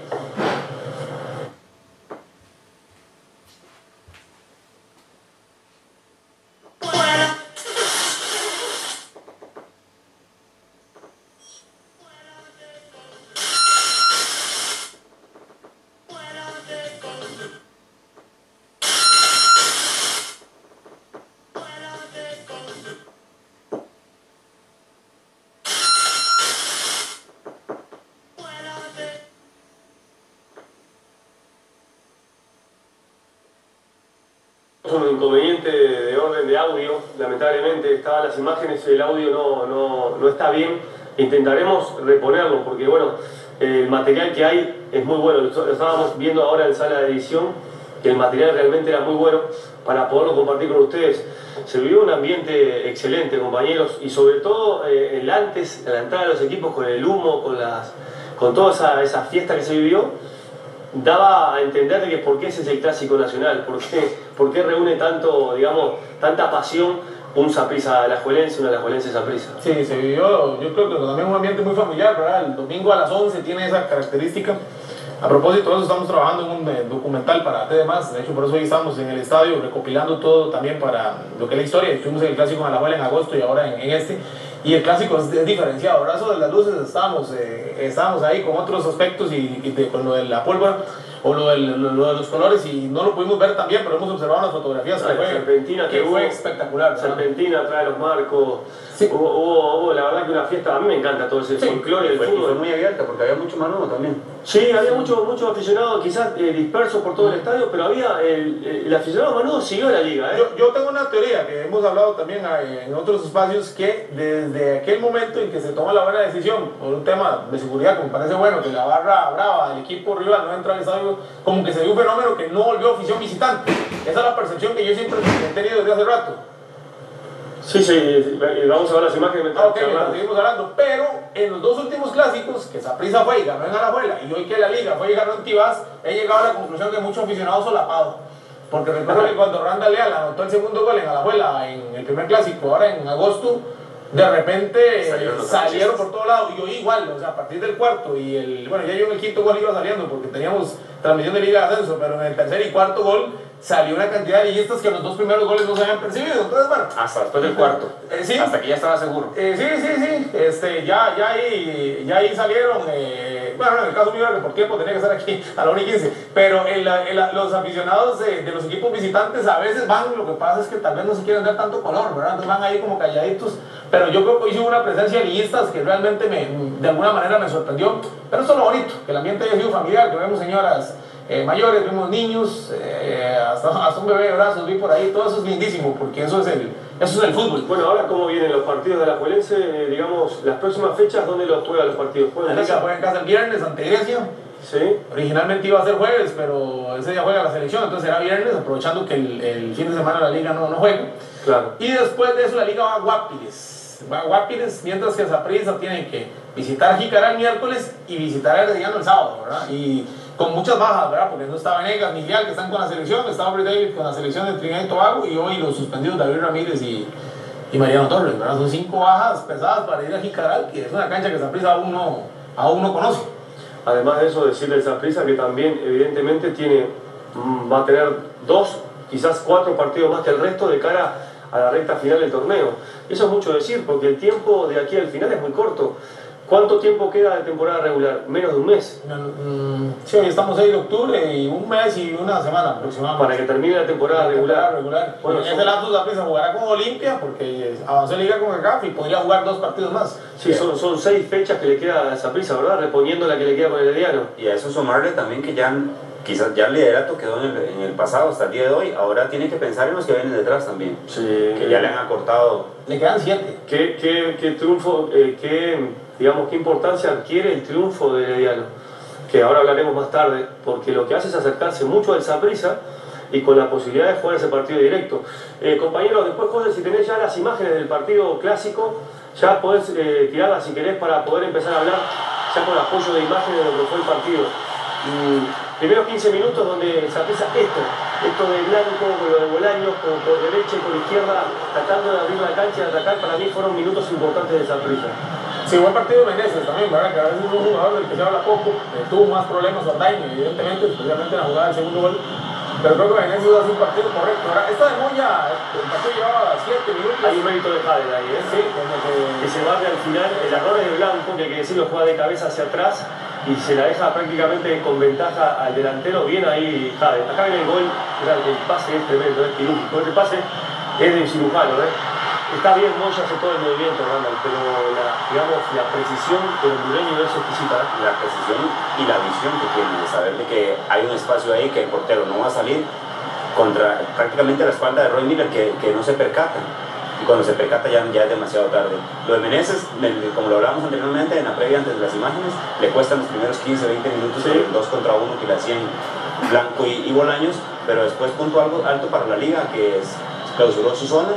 un inconveniente de orden de audio, lamentablemente estaban las imágenes, el audio no, no, no está bien. Intentaremos reponerlo porque bueno, el material que hay es muy bueno, lo estábamos viendo ahora en sala de edición, que el material realmente era muy bueno para poderlo compartir con ustedes. Se vivió un ambiente excelente, compañeros, y sobre todo eh, el antes, la entrada de los equipos con el humo, con, las, con toda esa, esa fiesta que se vivió, daba a entender de que por qué ese es el clásico nacional, por qué, por qué reúne tanto, digamos, tanta pasión un Saprissa alajuelense, una alajuelense Saprissa. Sí, se vivió, yo creo que también un ambiente muy familiar, ¿verdad? El domingo a las once tiene esa característica. A propósito de eso, estamos trabajando en un eh, documental para T D más, de hecho por eso hoy estamos en el estadio recopilando todo también para lo que es la historia. Estuvimos en el clásico en Alajuela en agosto y ahora en, en este, y el clásico es, es diferenciado, ¿verdad? Eso de las luces estábamos, eh, estábamos ahí con otros aspectos y, y de, con lo de la pólvora o lo, del, lo, lo de los colores, y no lo pudimos ver también, pero hemos observado las fotografías. Ah, que fue, Serpentina, que que fue hubo, espectacular, ¿verdad? Serpentina trae los marcos, sí. hubo, hubo, hubo la verdad que una fiesta, a mí me encanta todo ese sí. folclore del fue, fútbol. y fue muy abierta porque había mucho manudo también. Sí, había muchos mucho aficionados quizás eh, dispersos por todo el estadio, pero había el, el aficionado manudo siguió la liga. ¿eh? Yo, yo tengo una teoría que hemos hablado también en otros espacios, que desde aquel momento en que se toma la buena decisión por un tema de seguridad, como parece bueno, que la barra brava del equipo rival no entra al estadio, como que se dio un fenómeno que no volvió afición visitante. Esa es la percepción que yo siempre he tenido desde hace rato. Sí, sí, vamos a ver las imágenes. Ah, ok, seguimos hablando, pero en los dos últimos clásicos, que Saprissa fue y ganó en Alajuela, y hoy que la Liga fue y ganó en Tibás, he llegado a la conclusión que muchos aficionados solapados. Porque recuerdo que cuando Randall Leal anotó el segundo gol en Alajuela, en el primer clásico, ahora en agosto, de repente salieron, salieron por todos lados, y yo igual, o sea, a partir del cuarto y el, bueno, ya yo en el quinto gol iba saliendo porque teníamos transmisión de Liga de Ascenso, pero en el tercer y cuarto gol salió una cantidad de liguistas que los dos primeros goles no se habían percibido. Entonces, bueno, hasta después del cuarto, eh, ¿sí? Hasta que ya estaba seguro. Eh, sí, sí, sí, este, ya, ya, ahí, ya ahí salieron, eh, bueno, en el caso mío, por tiempo tenía que estar aquí a la una y quince, pero en la, en la, los aficionados de, de los equipos visitantes a veces van, lo que pasa es que tal vez no se quieren dar tanto color, ¿verdad? Entonces van ahí como calladitos, pero yo creo que hoy sí hubo una presencia de liguistas que realmente me, de alguna manera me sorprendió, pero eso es lo bonito, que el ambiente haya sido familiar, que vemos señoras Eh, mayores, vemos niños, eh, hasta, hasta un bebé de brazos, vi por ahí, todo eso es lindísimo, porque eso es el, eso es el fútbol. Bueno, ahora cómo vienen los partidos de la Alajuelense, eh, digamos, las próximas fechas, ¿dónde los juegan los partidos? La Liga juega en casa el viernes ante Grecia. Sí. Originalmente iba a ser jueves, pero ese día juega la selección, entonces será viernes, aprovechando que el, el fin de semana la Liga no, no juega. Claro. Y después de eso la Liga va a Guapiles. Va a Guapiles, mientras que Saprissa tiene que visitar a Jicará el miércoles y visitar a Herediano el sábado, ¿verdad? Y con muchas bajas, ¿verdad? Porque no está Venegas ni Vial, que están con la selección, estaba Aubrey David con la selección de Trinidad y Tobago, y hoy los suspendidos David Ramírez y, y Mariano Torres, ¿verdad? Son cinco bajas pesadas para ir a Jicaral, que es una cancha que Saprissa aún no, aún no conoce. Además de eso, decirle a Saprissa que también, evidentemente, tiene, va a tener dos, quizás cuatro partidos más que el resto de cara a la recta final del torneo. Eso es mucho decir, porque el tiempo de aquí al final es muy corto. ¿Cuánto tiempo queda de temporada regular? Menos de un mes. Sí, hoy estamos seis de octubre y un mes y una semana aproximadamente. Para que termine la temporada la regular. Temporada regular. Bueno, en son... ese lapso Saprissa jugará con Olimpia porque avanzó Liga con el C A F y podría jugar dos partidos más. Sí, son, son seis fechas que le queda a Saprissa, ¿verdad? Reponiendo la que le queda con el Herediano. Y a eso sumarle también que ya quizás ya el liderato quedó en el, en el pasado hasta el día de hoy, ahora tiene que pensar en los que vienen detrás también, sí, que ya le han acortado. Le quedan siete. ¿Qué, qué, qué triunfo, eh, qué, digamos, qué importancia adquiere el triunfo de Herediano? Que ahora hablaremos más tarde, porque lo que hace es acercarse mucho al Saprissa y con la posibilidad de jugar ese partido directo. Eh, compañeros, después, José, si tenés ya las imágenes del partido clásico, ya podés eh, tirarlas si querés para poder empezar a hablar ya con apoyo de imágenes de lo que fue el partido. Y primeros quince minutos donde Saprissa esto, esto de Blanco, con lo de Bolaños, por, por derecha y por izquierda, tratando de abrir la cancha y de atacar, para mí fueron minutos importantes de Saprissa. Sí, buen partido de Meneses también, ¿verdad? Que a veces es un jugador del que se habla poco, eh, tuvo más problemas Ordaño, evidentemente, especialmente en la jugada del segundo gol. Pero creo que Meneses hace un partido correcto. Ahora, esta de Moya, el partido llevaba siete minutos. Hay un mérito de Jade ahí, ¿eh? Sí, como que... que se barre al final, el error es de Blanco, que hay que decirlo, juega de cabeza hacia atrás y se la deja prácticamente con ventaja al delantero. Bien ahí Jade. Acá viene el gol, el pase es tremendo, es quirúrgico. Este pase es de cirujano, ¿eh? Está bien, Moya hace todo el movimiento, Randall, pero la, digamos, la precisión del hondureño es exquisita. ¿eh? La precisión y la visión que tiene, de saber de que hay un espacio ahí que el portero no va a salir contra prácticamente la espalda de Roy Miller, que, que no se percata. Y cuando se percata ya, ya es demasiado tarde. Lo de Meneses, como lo hablamos anteriormente en la previa antes de las imágenes, le cuestan los primeros quince veinte minutos, sí. dos contra uno que le hacían Blanco y, y Bolaños, pero después punto algo alto para la liga, que es, clausuró su zona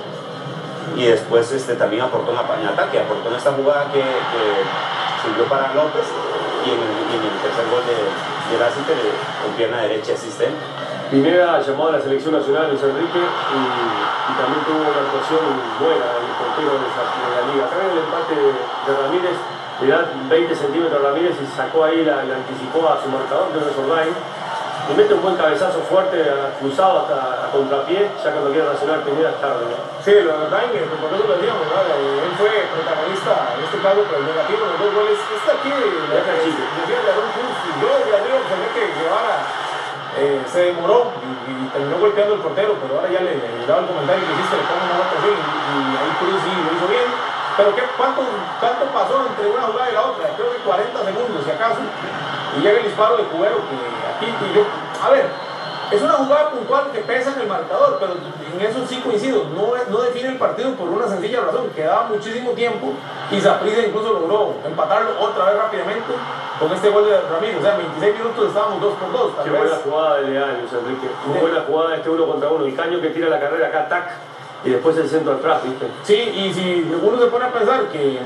y después este, también aportó en ataque, aportó en esta jugada que, que sirvió para López y en el, y en el tercer gol de, de Lassiter con pierna derecha asistente. Pineda llamó a la selección nacional Luis Enrique y, y también tuvo una actuación buena en el portero de, de la liga. Acá en el empate de, de Ramírez le da veinte centímetros a Ramírez y sacó ahí, la, la anticipó a su marcador, que no es Ordain. Le mete un buen cabezazo fuerte, cruzado hasta a contrapié, ya cuando quiera Nacional Pineda es tarde, ¿no? Sí, lo de Ordain, por eso lo decíamos, ¿no? Él fue protagonista en este caso, pero el negativo de los dos goles. Este aquí, le decía de Aaron Cruz, yo desde arriba observé que Guevara Eh, se demoró y, y terminó golpeando el portero, pero ahora ya le, le daba el comentario que hiciste, le pongo una presión y, y ahí Cruz sí lo hizo bien. Pero ¿qué, cuánto, ¿cuánto pasó entre una jugada y la otra? Creo que cuarenta segundos, si acaso. Y llega el disparo de Cubero, que aquí y yo, a ver, es una jugada puntual que pesa en el marcador, pero en eso sí coincido, no, no define el partido por una sencilla razón, quedaba muchísimo tiempo y Saprissa incluso logró empatarlo otra vez rápidamente con este gol de Ramírez. O sea, veintiséis minutos estábamos dos por dos. Qué buena jugada de Leal, Luis Enrique. Muy buena jugada este uno contra uno. El Caño que tira la carrera acá, tac, y después el centro atrás, ¿viste? Sí, y si uno se pone a pensar que,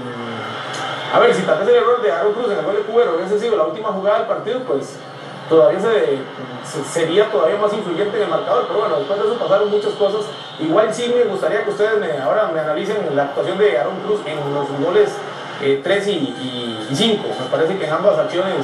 a ver, si tal vez el error de Aaron Cruz en el gol de Cubero hubiese sido la última jugada del partido, pues todavía se, se, sería todavía más influyente en el marcador. Pero bueno, después de eso pasaron muchas cosas. Igual sí me gustaría que ustedes me, ahora me analicen la actuación de Aaron Cruz en los goles Eh, tres y cinco. Me parece que en ambas acciones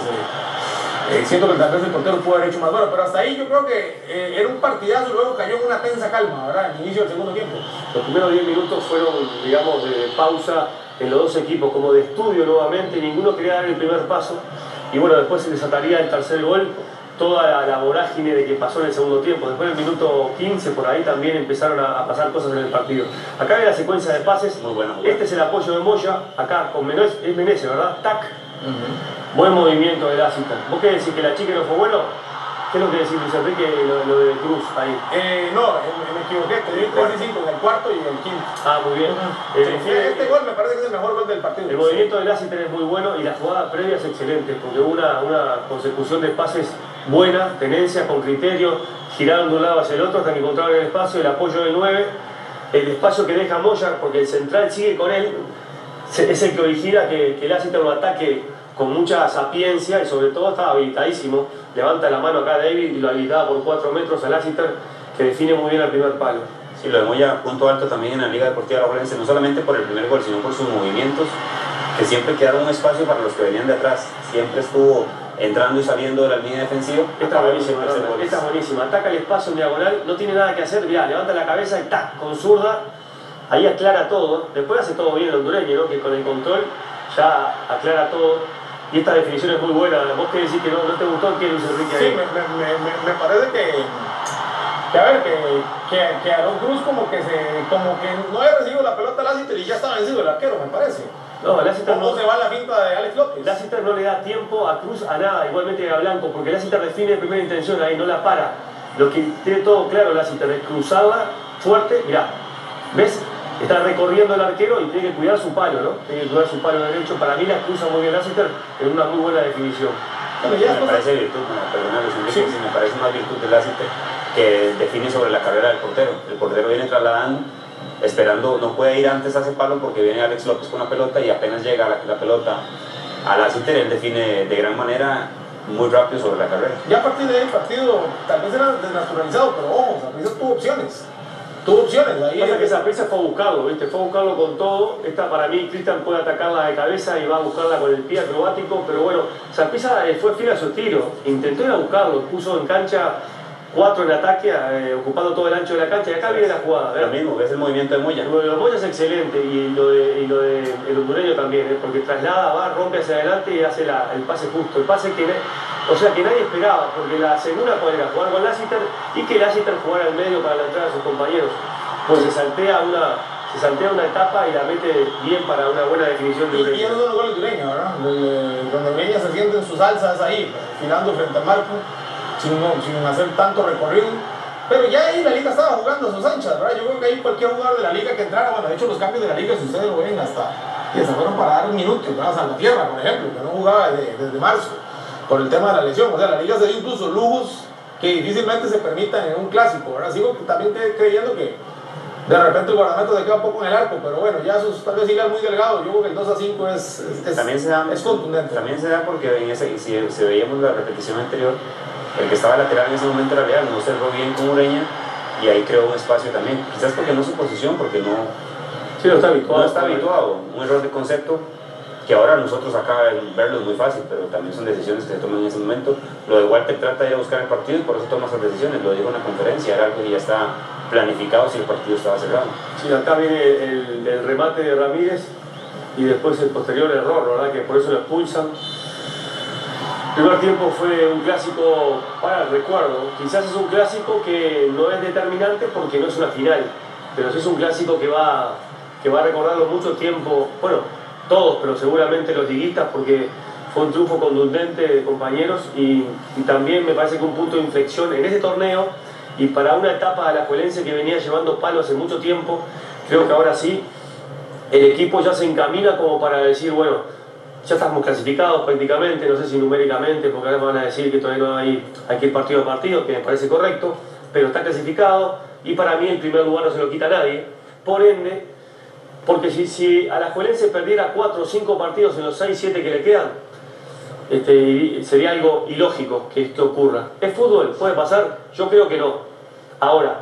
eh, eh, siento que tal vez el portero pudo haber hecho más bueno, pero hasta ahí yo creo que eh, era un partidazo, luego cayó en una tensa calma, ¿verdad? Al inicio del segundo tiempo. Los primeros diez minutos fueron, digamos, de pausa en los dos equipos, como de estudio nuevamente, ninguno quería dar el primer paso y bueno, después se desataría el tercer gol, toda la, la vorágine de que pasó en el segundo tiempo. Después del minuto quince por ahí también empezaron a, a pasar cosas en el partido. Acá hay la secuencia de pases. Muy buena, muy este es el apoyo de Moya, acá con Meneses, es Meneses, ¿verdad? Tac. Uh-huh. Buen movimiento de Lassiter. ¿Vos qué decís, que la chica no fue bueno? ¿Qué es lo que decís, Luis Enrique, lo, lo de Cruz ahí? Eh, no, me equivoqué, te di tres y cinco en el cuarto y el quinto. Ah, muy bien. Uh-huh. eh, sí, este eh, gol me parece que es el mejor gol del partido. El movimiento de Lassiter es muy bueno y la jugada previa es excelente, porque hubo una, una consecución de pases buena, tenencia, con criterio, giraron de un lado hacia el otro hasta que encontraron el espacio, el apoyo del nueve, el espacio que deja Moya, porque el central sigue con él, es el que origina que, que Lassiter lo ataque con mucha sapiencia y sobre todo estaba habilitadísimo. Levanta la mano acá David y lo habilitaba por cuatro metros a Lassiter, que define muy bien el primer palo. Sí, lo de Moya, punto alto también en la Liga Deportiva Alajuelense, no solamente por el primer gol, sino por sus movimientos, que siempre quedaron un espacio para los que venían de atrás, siempre estuvo entrando y saliendo de la línea defensiva. Esta es buenísima, esta es buenísima, ataca el espacio en diagonal, no tiene nada que hacer, mirá, levanta la cabeza y tac, con zurda, ahí aclara todo, después hace todo bien el hondureño, ¿no? Que con el control ya aclara todo. Y esta definición es muy buena. ¿Vos qué decís que no, no te gustó? ¿Qué, Luis Enrique? Sí, me, me, me, me parece que, que, a ver, que, que, que Aaron Cruz como que, se, como que no había recibido la pelota a Lassiter y ya estaba vencido el arquero, me parece. No, Lassiter no se va la finta de Alex López. Lassiter no le da tiempo a Cruz a nada, igualmente a Blanco, porque Lassiter define de primera intención ahí, no la para. Lo que tiene todo claro Lassiter es cruzarla fuerte, mirá, ¿ves? Está recorriendo el arquero y tiene que cuidar su palo, ¿no? Tiene que cuidar su palo derecho. Para mí la cruza muy bien Lassiter en una muy buena definición. Bueno, ya me parece virtud, perdona, sí. Sí, me parece más virtud de Lassiter que define sobre la carrera del portero. El portero viene trasladando, esperando, no puede ir antes a ese palo porque viene Alex López con la pelota y apenas llega la, la pelota a Lassiter, él define de gran manera muy rápido sobre la carrera. Ya a partir de ahí el partido tal vez era desnaturalizado, pero ojo, Saprissa tuvo opciones. Tuvo opciones ahí. Pasa que Saprissa fue a buscarlo, ¿viste? Fue a buscarlo con todo. Esta para mí, Cristian puede atacarla de cabeza y va a buscarla con el pie acrobático, pero bueno, Saprissa fue fiel a su estilo. Intentó ir a buscarlo, puso en cancha cuatro en ataque, eh, ocupando todo el ancho de la cancha, y acá viene la jugada. ¿verdad? Lo mismo, ves el movimiento de Moya. Lo de Moya es excelente, y lo de, y lo de el hondureño también, ¿eh? Porque traslada, va, rompe hacia adelante y hace la, el pase justo. El pase que, o sea, que nadie esperaba, porque la segunda cual era jugar con Lassiter y que Lassiter jugara al medio para la entrada de sus compañeros. Pues se saltea una, se saltea una etapa y la mete bien para una buena definición de Ureña. Y esos son los goles de Ureña, ¿verdad? Donde Ureña se siente en sus alzas ahí, girando frente al marco, sin, no, sin hacer tanto recorrido. Pero ya ahí la liga estaba jugando a sus anchas, ¿verdad? Yo creo que ahí cualquier jugador de la liga que entrara, bueno, de hecho los cambios de la liga, si ustedes lo ven, hasta y se fueron para dar un minuto, ¿verdad? Salvatierra, por ejemplo, que no jugaba desde, desde marzo, por el tema de la lesión. O sea, la liga se dio incluso lujos que difícilmente se permitan en un clásico, ¿verdad? Sigo también creyendo que de repente el guardameta se queda un poco en el arco, pero bueno, ya sus, tal vez siga muy delgado. Yo creo que el dos a cinco es, es, también se da, es contundente. También se da porque en ese, si, si veíamos la repetición anterior, el que estaba lateral en ese momento era Real, no cerró bien con Ureña y ahí creó un espacio también. Quizás porque no es su posición, porque no, sí, no está habituado. No está habituado. Un error de concepto que ahora nosotros acá verlo es muy fácil, pero también son decisiones que se toman en ese momento. Lo de Walter trata de ir a buscar el partido y por eso toma esas decisiones. Lo dijo en la conferencia, era algo que ya está planificado si el partido estaba cerrado. Sí, acá viene el, el remate de Ramírez y después el posterior error, ¿verdad? Que por eso lo expulsan. El primer tiempo fue un clásico para el recuerdo. Quizás es un clásico que no es determinante porque no es una final, pero sí es un clásico que va, que va a recordarlo mucho tiempo, bueno, todos, pero seguramente los liguistas, porque fue un triunfo contundente de compañeros y, y también me parece que un punto de inflexión en ese torneo y para una etapa de la Alajuelense que venía llevando palo hace mucho tiempo. Creo que ahora sí el equipo ya se encamina como para decir, bueno, ya estamos clasificados prácticamente, no sé si numéricamente, porque ahora me van a decir que todavía no hay, hay que ir partido a partido, que me parece correcto, pero está clasificado y para mí el primer lugar no se lo quita nadie. Por ende, porque si, si Alajuelense perdiera cuatro o cinco partidos en los seis siete que le quedan, este, sería algo ilógico que esto ocurra. ¿Es fútbol? ¿Puede pasar? Yo creo que no. Ahora,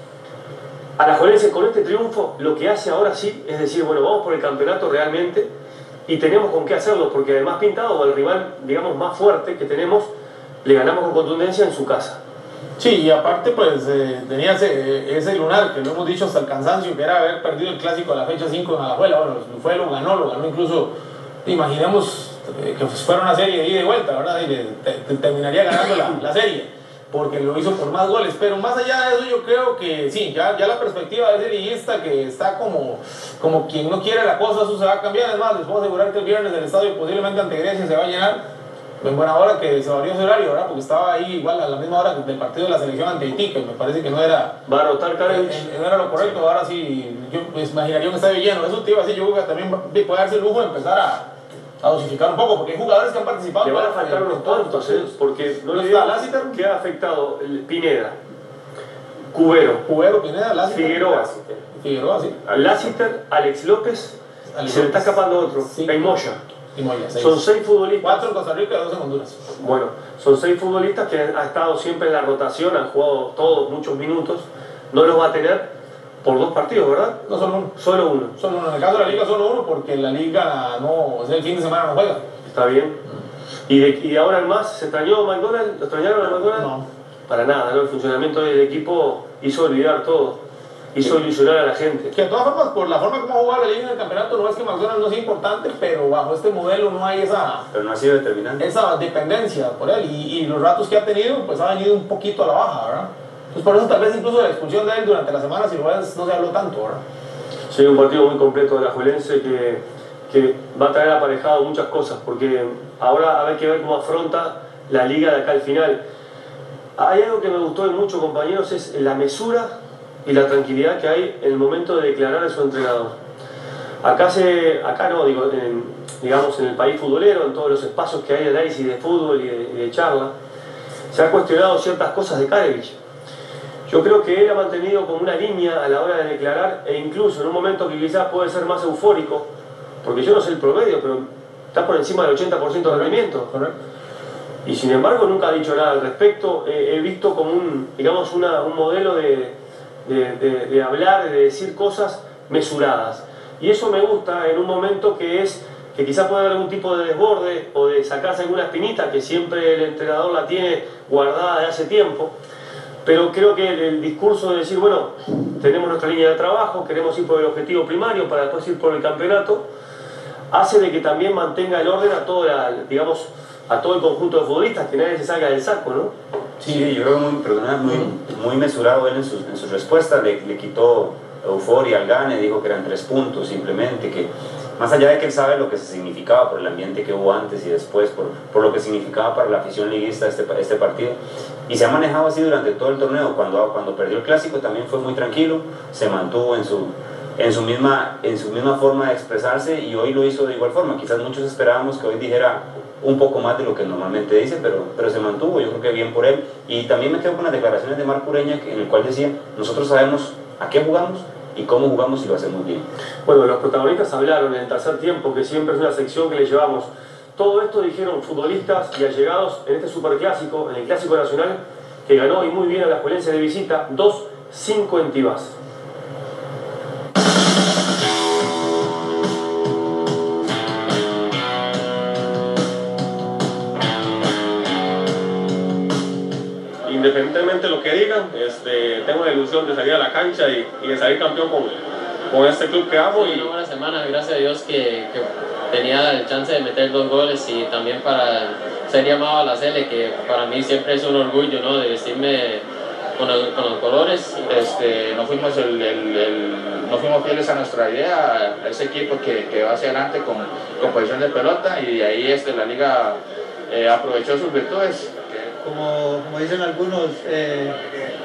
Alajuelense con este triunfo lo que hace ahora sí es decir, bueno, vamos por el campeonato realmente y tenemos con qué hacerlo, porque además pintado o el rival, digamos, más fuerte que tenemos, le ganamos con contundencia en su casa. Sí, y aparte pues eh, tenía ese, ese lunar que lo hemos dicho hasta el cansancio, que era haber perdido el clásico de la fecha cinco en Alajuela. Bueno, fue, lo ganó, lo ganó incluso, imaginemos eh, que fuera una serie de ida y vuelta, ¿verdad? Y le, te, te terminaría ganando la, la serie, porque lo hizo por más goles. Pero más allá de eso yo creo que sí, ya, ya la perspectiva de ese liguista que está como, como quien no quiere la cosa, eso se va a cambiar. Es más, les puedo asegurar que el viernes el estadio posiblemente ante Grecia se va a llenar en buena hora, que se varió ese horario, ¿verdad? Porque estaba ahí igual a la misma hora del partido de la selección ante Haití, que me parece que no era, va a rotar Karevich, eh, no era lo correcto. Sí. Ahora sí, yo pues, imaginaría un estadio lleno. Eso te iba a decir, yo creo que también puede darse el lujo de empezar a, a dosificar un poco, porque hay jugadores que han participado. Le van a faltar unos cuantos, ¿eh? Porque no le digo que ha afectado Pineda, Cubero, Cubero, Pineda, Lassiter, Figueroa, Figueroa, sí. Lassiter, Alex López, Alex y se le está escapando otro, sí. Moya. Y Moya, seis. Son seis futbolistas. Cuatro en Costa Rica y dos en Honduras. Bueno, son seis futbolistas que han, han estado siempre en la rotación, han jugado todos muchos minutos. No los va a tener por dos partidos, ¿verdad? No, solo uno. Solo uno. Solo uno. En el caso de la Liga, solo uno, porque la Liga no, o sea, el fin de semana no juega. Está bien. ¿Y de, y de ahora en más se extrañó McDonald's? ¿Lo extrañaron a McDonald's? No. Para nada, ¿no? El funcionamiento del equipo hizo olvidar todo. Hizo sí. ilusionar a la gente. Que de todas formas, por la forma como juega la Liga en el campeonato, no es que McDonald's no sea importante, pero bajo este modelo no hay esa... Pero no ha sido determinante. Esa dependencia por él. Y, y los ratos que ha tenido, pues ha venido un poquito a la baja, ¿verdad? Entonces por eso tal vez incluso la expulsión de él durante la semana, si lo ves, no se habló tanto, ¿verdad? Sí, un partido muy completo de la Alajuelense que, que va a traer aparejado muchas cosas, porque ahora hay que ver cómo afronta la Liga de acá al final. Hay algo que me gustó de mucho, compañeros, es la mesura y la tranquilidad que hay en el momento de declarar a su entrenador. Acá, se, acá no, digo, en, digamos en el país futbolero, en todos los espacios que hay de análisis de fútbol y de, y de charla, se ha cuestionado ciertas cosas de Karevich. Yo creo que él ha mantenido como una línea a la hora de declarar, e incluso en un momento que quizás puede ser más eufórico, porque yo no sé el promedio, pero está por encima del ochenta por ciento de rendimiento. Y sin embargo nunca ha dicho nada al respecto. Eh, he visto como un, digamos, una, un modelo de, de, de, de hablar, de decir cosas mesuradas. Y eso me gusta en un momento que es que quizás puede haber algún tipo de desborde o de sacarse alguna espinita, que siempre el entrenador la tiene guardada de hace tiempo. Pero creo que el, el discurso de decir, bueno, tenemos nuestra línea de trabajo, queremos ir por el objetivo primario para después ir por el campeonato, hace de que también mantenga el orden a todo, la, digamos, a todo el conjunto de futbolistas, que nadie se salga del saco, ¿no? Sí, yo creo que muy, perdona, muy, muy mesurado él en sus, en sus respuestas, le, le quitó euforia al gane, dijo que eran tres puntos simplemente, que, más allá de que él sabe lo que se significaba por el ambiente que hubo antes y después, por, por lo que significaba para la afición liguista este, este partido, y se ha manejado así durante todo el torneo. Cuando, cuando perdió el clásico también fue muy tranquilo, se mantuvo en su, en, su misma, en su misma forma de expresarse, y hoy lo hizo de igual forma. Quizás muchos esperábamos que hoy dijera un poco más de lo que normalmente dice, pero, pero se mantuvo, yo creo que bien por él. Y también me quedo con las declaraciones de Marco Ureña, en el cual decía, nosotros sabemos a qué jugamos y cómo jugamos y lo hacemos bien. Bueno, los protagonistas hablaron en el tercer tiempo, que siempre es una sección que le llevamos. Todo esto dijeron futbolistas y allegados en este superclásico, en el Clásico Nacional, que ganó y muy bien a la Juelense de visita, dos cinco en Tibás. Independientemente de lo que digan, este, tengo la ilusión de salir a la cancha y, y de salir campeón con, con este club que amo. Sí, y... una buena semana, gracias a Dios que, que tenía el chance de meter dos goles, y también para ser llamado a la Sele, que para mí siempre es un orgullo, ¿no?, de vestirme con, el, con los colores. Este, no, fuimos el, el, el, no fuimos fieles a nuestra idea, a ese equipo que, que va hacia adelante con, con posición de pelota, y de ahí este, la liga eh, aprovechó sus virtudes. Como, como dicen algunos, eh,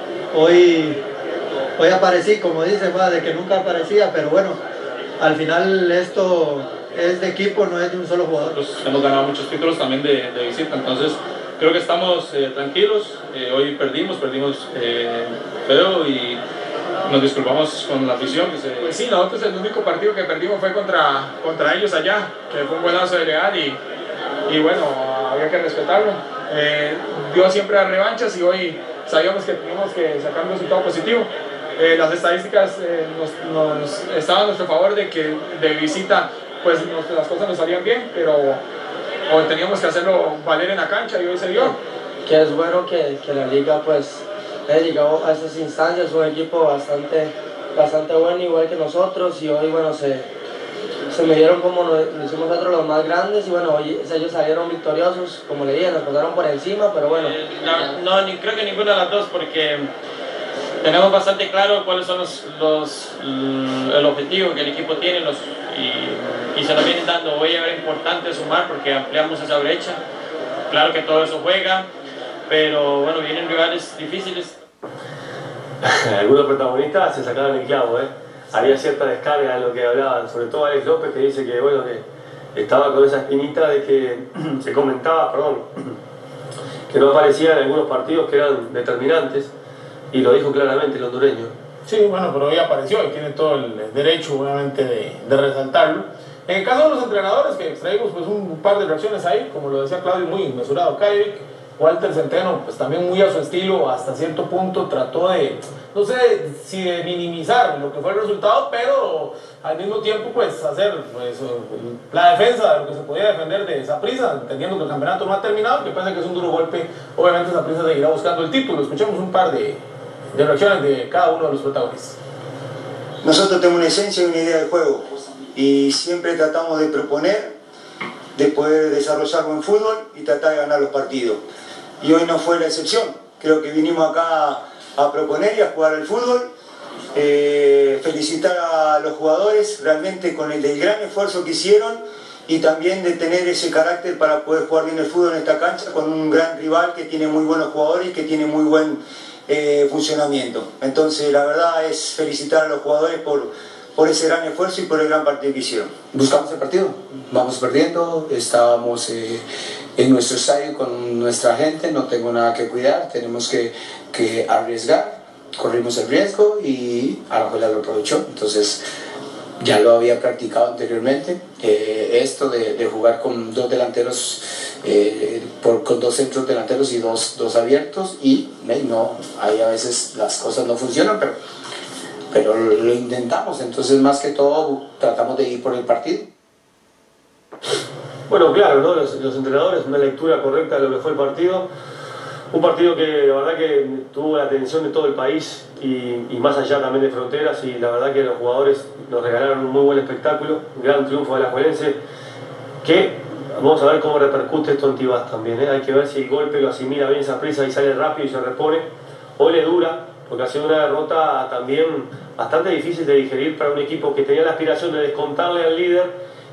hoy, hoy aparecí, como dicen, va, de que nunca aparecía, pero bueno, al final esto es de equipo, no es de un solo jugador. Nosotros hemos ganado muchos títulos también de, de visita, entonces creo que estamos eh, tranquilos. Eh, hoy perdimos, perdimos eh, feo, y nos disculpamos con la afición. Que se... Pues sí, nosotros el único partido que perdimos fue contra, contra ellos allá, que fue un buenazo de Leal, y, y bueno, había que respetarlo. Eh, Dios siempre da revanchas, y hoy sabíamos que teníamos que sacar un resultado positivo. Eh, las estadísticas eh, nos, nos estaban a nuestro favor, de que de visita pues nos, las cosas nos salían bien, pero hoy teníamos que hacerlo valer en la cancha, y hoy se dio. Que es bueno que, que la liga pues haya llegado a esas instancias, un equipo bastante, bastante bueno, igual que nosotros, y hoy bueno se se midieron como lo hicimos nosotros los más grandes, y bueno, hoy ellos salieron victoriosos, como le dije, nos pasaron por encima, pero bueno. Eh, no, no ni, creo que ninguna de las dos, porque tenemos bastante claro cuáles son los, los el objetivo que el equipo tiene, los, y, y se lo vienen dando. Hoy era importante sumar porque ampliamos esa brecha. Claro que todo eso juega, pero bueno, vienen rivales difíciles. Algunos protagonistas se sacaron el clavo, ¿eh? Había cierta descarga en lo que hablaban, sobre todo Alex López, que dice que, bueno, que estaba con esa espinita de que se comentaba, perdón, que no aparecían en algunos partidos que eran determinantes, y lo dijo claramente el hondureño. Sí, bueno, pero hoy apareció y tiene todo el derecho, obviamente, de, de resaltarlo. En el caso de los entrenadores, que extraímos pues un par de reacciones ahí, como lo decía Claudio, muy mesurado Kaivic. Walter Centeno, pues también muy a su estilo, hasta cierto punto trató de, no sé si de minimizar lo que fue el resultado, pero al mismo tiempo pues hacer pues, la defensa de lo que se podía defender de Saprissa, entendiendo que el campeonato no ha terminado, que parece que es un duro golpe. Obviamente Saprissa seguirá buscando el título. Escuchemos un par de, de reacciones de cada uno de los protagonistas. Nosotros tenemos una esencia y una idea de juego, y siempre tratamos de proponer, de poder desarrollar buen fútbol y tratar de ganar los partidos. Y hoy no fue la excepción. Creo que vinimos acá a, a proponer y a jugar al fútbol. Eh, felicitar a los jugadores realmente con el del gran esfuerzo que hicieron, y también de tener ese carácter para poder jugar bien el fútbol en esta cancha con un gran rival que tiene muy buenos jugadores y que tiene muy buen eh, funcionamiento. Entonces la verdad es felicitar a los jugadores por, por ese gran esfuerzo y por el gran partido que hicieron. Buscamos el partido, vamos perdiendo, estábamos eh, en nuestro estadio con nuestra gente, no tengo nada que cuidar, tenemos que, que arriesgar, corrimos el riesgo y Alajuela lo aprovechó. Entonces ya lo había practicado anteriormente, eh, esto de, de jugar con dos delanteros, eh, por, con dos centros delanteros y dos, dos abiertos, y eh, no, ahí a veces las cosas no funcionan, pero pero lo intentamos. Entonces más que todo tratamos de ir por el partido. Bueno, claro, ¿no? los, los entrenadores, una lectura correcta de lo que fue el partido, un partido que la verdad que tuvo la atención de todo el país y, y más allá también de fronteras, y la verdad que los jugadores nos regalaron un muy buen espectáculo, un gran triunfo de la Alajuelense, que vamos a ver cómo repercute esto en Tibás también, ¿eh? Hay que ver si el golpe lo asimila bien Saprissa y sale rápido y se repone, o le dura, porque ha sido una derrota también bastante difícil de digerir para un equipo que tenía la aspiración de descontarle al líder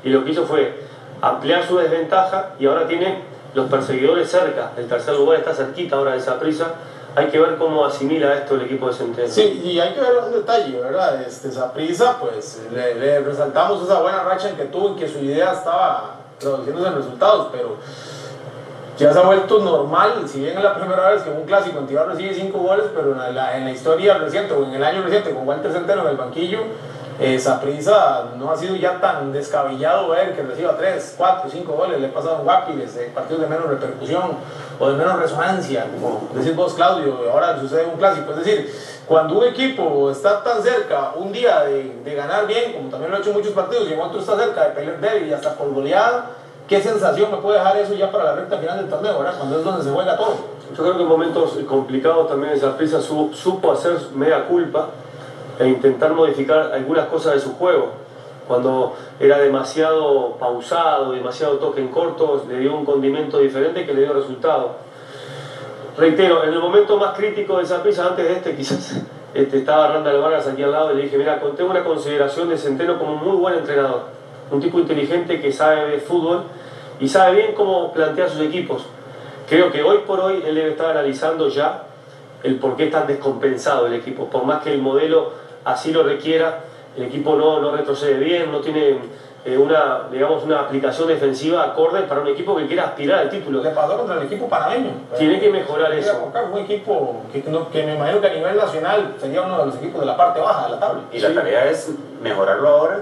y lo que hizo fue ampliar su desventaja y ahora tiene los perseguidores cerca, el tercer lugar está cerquita ahora de Saprissa. Hay que ver cómo asimila esto el equipo de Centeno. Sí, y hay que ver un detalle, ¿verdad? Este, Saprissa, pues le, le resaltamos esa buena racha en que tuvo, en que su idea estaba traduciéndose en resultados, pero ya se ha vuelto normal, si bien es la primera vez que un clásico Antibar recibe cinco goles, pero en la, en la historia reciente o en el año reciente con Walter Centeno en el banquillo, eh, Saprissa no ha sido ya tan descabellado ver que reciba tres, cuatro, cinco goles. Le he pasado en Guapiles, eh, partidos de menos repercusión o de menos resonancia, como decís vos, Claudio, y ahora sucede un clásico. Es decir, cuando un equipo está tan cerca un día de, de ganar bien, como también lo ha hecho en muchos partidos, y en otro está cerca de pelear débil y hasta por goleada, ¿qué sensación me puede dejar eso ya para la recta final del torneo, ¿verdad? Cuando es donde se juega todo? Yo creo que en momentos complicados también el Saprissa su, supo hacer media culpa e intentar modificar algunas cosas de su juego. Cuando era demasiado pausado, demasiado toque en cortos, le dio un condimento diferente que le dio resultado. Reitero, en el momento más crítico de Saprissa, antes de este quizás, este, estaba Randall Vargas aquí al lado y le dije, mira, tengo una consideración de Centeno como un muy buen entrenador, un tipo inteligente que sabe de fútbol y sabe bien cómo plantear sus equipos. Creo que hoy por hoy él debe estar analizando ya el por qué es tan descompensado el equipo, por más que el modelo así lo requiera, el equipo no, no retrocede bien, no tiene eh, una, digamos, una aplicación defensiva acorde para un equipo que quiera aspirar al título. Le pasó contra el equipo panameño. Tiene que mejorar eso. Un equipo que, que me imagino que a nivel nacional sería uno de los equipos de la parte baja de la tabla. Y la tarea es mejorarlo ahora,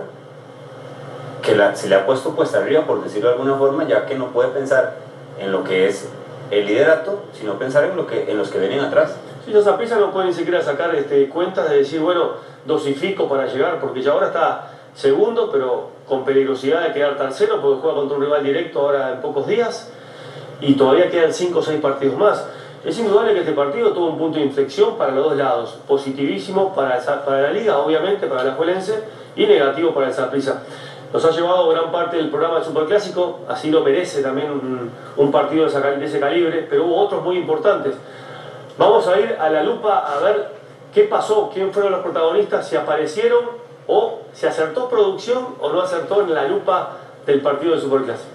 que la, se le ha puesto puesta arriba, por decirlo de alguna forma, ya que no puede pensar en lo que es el liderato, sino pensar en, lo que, en los que vienen atrás. Sí, los Saprissa no pueden ni siquiera sacar este, cuentas de decir, bueno, dosifico para llegar, porque ya ahora está segundo, pero con peligrosidad de quedar tercero, porque juega contra un rival directo ahora en pocos días, y todavía quedan cinco o seis partidos más. Es indudable que este partido tuvo un punto de inflexión para los dos lados, positivísimo para, el, para la Liga, obviamente, para la Juelense, y negativo para el Saprissa. Nos ha llevado gran parte del programa del Superclásico, así lo merece también un, un partido de, esa, de ese calibre, pero hubo otros muy importantes. Vamos a ir a la lupa a ver qué pasó, quién fueron los protagonistas, si aparecieron o si acertó producción o no acertó en la lupa del partido del Superclásico.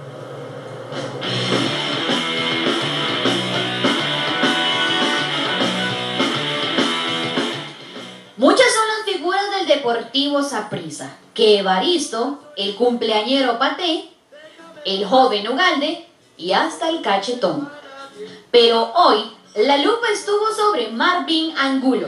Muchas son las figuras del Deportivo Saprissa, que Evaristo, el cumpleañero Paté, el joven Ugalde y hasta el Cachetón. Pero hoy la lupa estuvo sobre Marvin Angulo.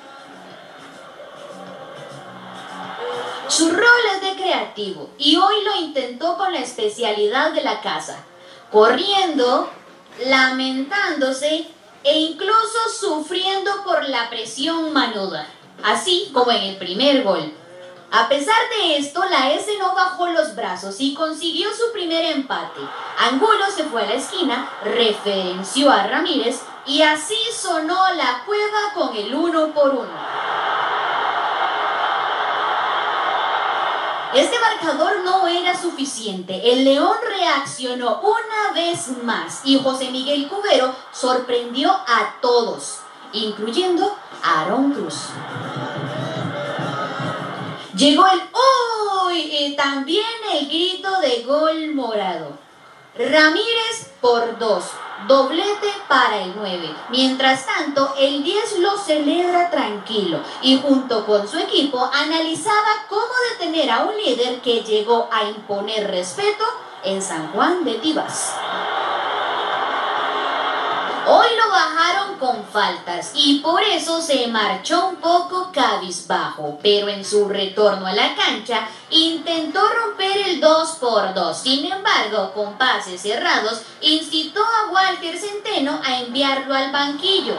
Su rol es de creativo y hoy lo intentó con la especialidad de la casa, corriendo, lamentándose e incluso sufriendo por la presión manuda, así como en el primer gol. A pesar de esto, la S no bajó los brazos y consiguió su primer empate. Angulo se fue a la esquina, referenció a Ramírez y así sonó la cueva con el uno por uno. Este marcador no era suficiente. El León reaccionó una vez más y José Miguel Cubero sorprendió a todos, incluyendo a Aarón Cruz. Llegó el ¡uy! Y también el grito de gol morado. Ramírez por dos, doblete para el nueve. Mientras tanto, el diez lo celebra tranquilo y junto con su equipo analizaba cómo detener a un líder que llegó a imponer respeto en San Juan de Tibás. Hoy lo bajaron con faltas y por eso se marchó un poco cabizbajo, pero en su retorno a la cancha intentó romper el dos por dos. Sin embargo, con pases cerrados, incitó a Walter Centeno a enviarlo al banquillo.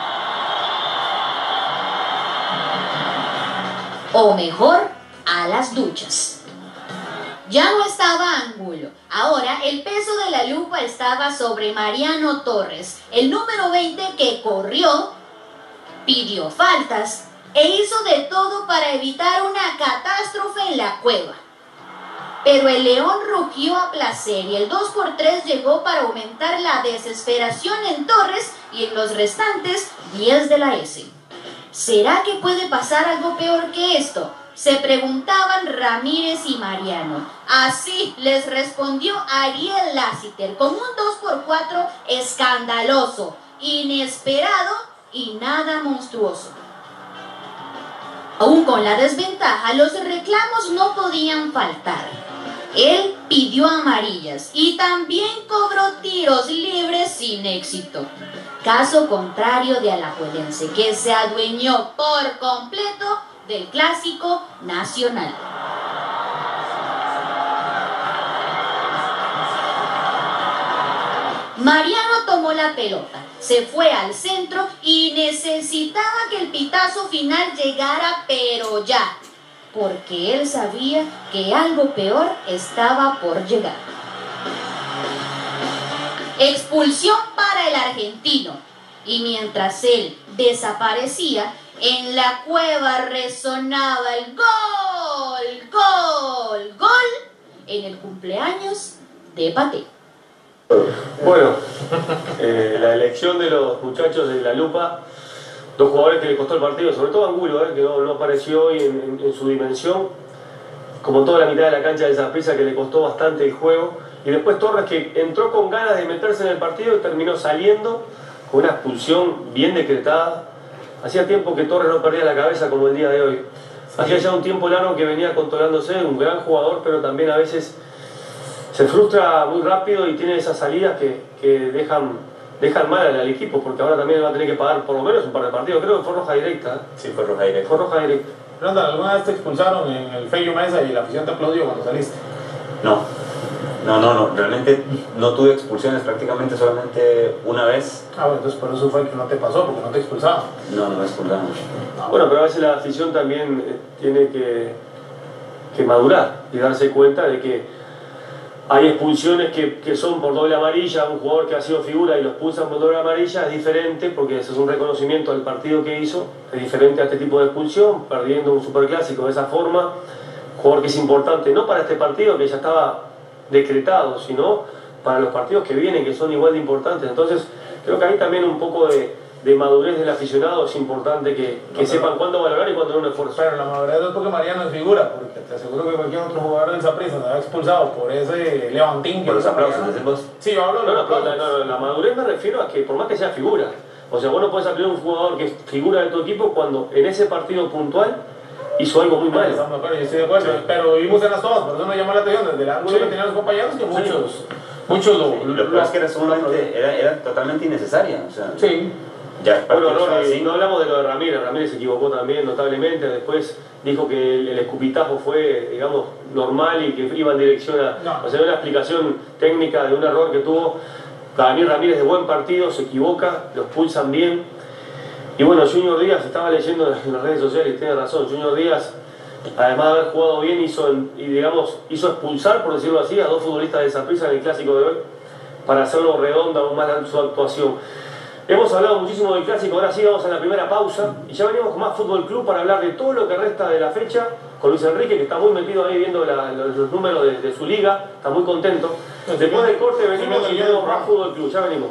O mejor, a las duchas. Ya no estaba Angulo. Ahora el peso de la lupa estaba sobre Mariano Torres, el número veinte que corrió, pidió faltas e hizo de todo para evitar una catástrofe en la cueva. Pero el León rugió a placer y el dos por tres llegó para aumentar la desesperación en Torres y en los restantes diez de la S. ¿Será que puede pasar algo peor que esto? Se preguntaban Ramírez y Mariano. Así les respondió Ariel Lassiter con un dos por cuatro escandaloso, inesperado y nada monstruoso. Aún con la desventaja, los reclamos no podían faltar. Él pidió amarillas y también cobró tiros libres sin éxito. Caso contrario de Alajuelense, que se adueñó por completo del Clásico Nacional. Mariano tomó la pelota, se fue al centro y necesitaba que el pitazo final llegara, pero ya, porque él sabía que algo peor estaba por llegar. Expulsión para el argentino, y mientras él desaparecía, en la cueva resonaba el gol, gol, gol en el cumpleaños de Paté. Bueno, eh, la elección de los muchachos de la lupa, dos jugadores que le costó el partido, sobre todo Angulo, eh, que no, no apareció hoy en, en, en su dimensión, como toda la mitad de la cancha de Saprissa, que le costó bastante el juego, y después Torres, que entró con ganas de meterse en el partido y terminó saliendo con una expulsión bien decretada. Hacía tiempo que Torres no perdía la cabeza como el día de hoy. Hacía ya un tiempo largo que venía controlándose, un gran jugador, pero también a veces se frustra muy rápido y tiene esas salidas que, que dejan, dejan mal al equipo, porque ahora también va a tener que pagar por lo menos un par de partidos. Creo que fue roja directa. ¿eh? Sí, fue roja directa. Fue roja directa. Ronda, ¿alguna vez te expulsaron en el Feyo Mesa y la afición te aplaudió cuando saliste? No, no, no, no, realmente no tuve expulsiones, prácticamente solamente una vez. Ah, bueno, entonces por eso fue que no te pasó, porque no te expulsaron. No, no me expulsaron. No. Bueno, pero a veces la afición también eh, tiene que, que madurar y darse cuenta de que hay expulsiones que, que son por doble amarilla. Un jugador que ha sido figura y lo expulsan por doble amarilla es diferente, porque eso es un reconocimiento del partido que hizo, es diferente a este tipo de expulsión, perdiendo un superclásico de esa forma. Jugador que es importante no para este partido que ya estaba decretado, sino para los partidos que vienen, que son igual de importantes. Entonces creo que ahí también un poco de, de madurez del aficionado es importante, que, que no, sepan cuándo valorar y cuándo no un esfuerzo. Pero la madurez es porque Mariano es figura, porque te aseguro que cualquier otro jugador del Saprissa se ha expulsado por ese levantín. Por los aplausos, ¿decimos? Sí, yo hablo de no, los no, aplausos. No, no, la madurez me refiero a que por más que sea figura, o sea, vos no puedes aplaudir a un jugador que es figura de tu equipo cuando en ese partido puntual hizo algo muy malo. Estamos de acuerdo, yo estoy de acuerdo, sí. Pero vimos en las tomas, por eso me llamó la atención, desde el ángulo sí. que tenían los compañeros, que muchos, sí. muchos lo... Sí, lo peor es que era, sumamente, era, era totalmente innecesaria, o sea... Sí. Ya, bueno, no, no, no hablamos de lo de Ramírez, Ramírez se equivocó también notablemente, después dijo que el, el escupitajo fue, digamos, normal y que iba en dirección a... No. O sea, una explicación técnica de un error que tuvo. Para mí Ramírez de buen partido, se equivoca, los pulsan bien. Y bueno, Junior Díaz, estaba leyendo en las redes sociales y tiene razón, Junior Díaz, además de haber jugado bien, hizo, y digamos, hizo expulsar, por decirlo así, a dos futbolistas de Saprissa en el clásico de hoy, para hacerlo redonda aún más su actuación. Hemos hablado muchísimo del clásico, ahora sí vamos a la primera pausa, y ya venimos con más Fútbol Club para hablar de todo lo que resta de la fecha, con Luis Enrique, que está muy metido ahí viendo la, los, los números de, de su liga, está muy contento. Después del corte venimos y tenemos más Fútbol Club, ya venimos.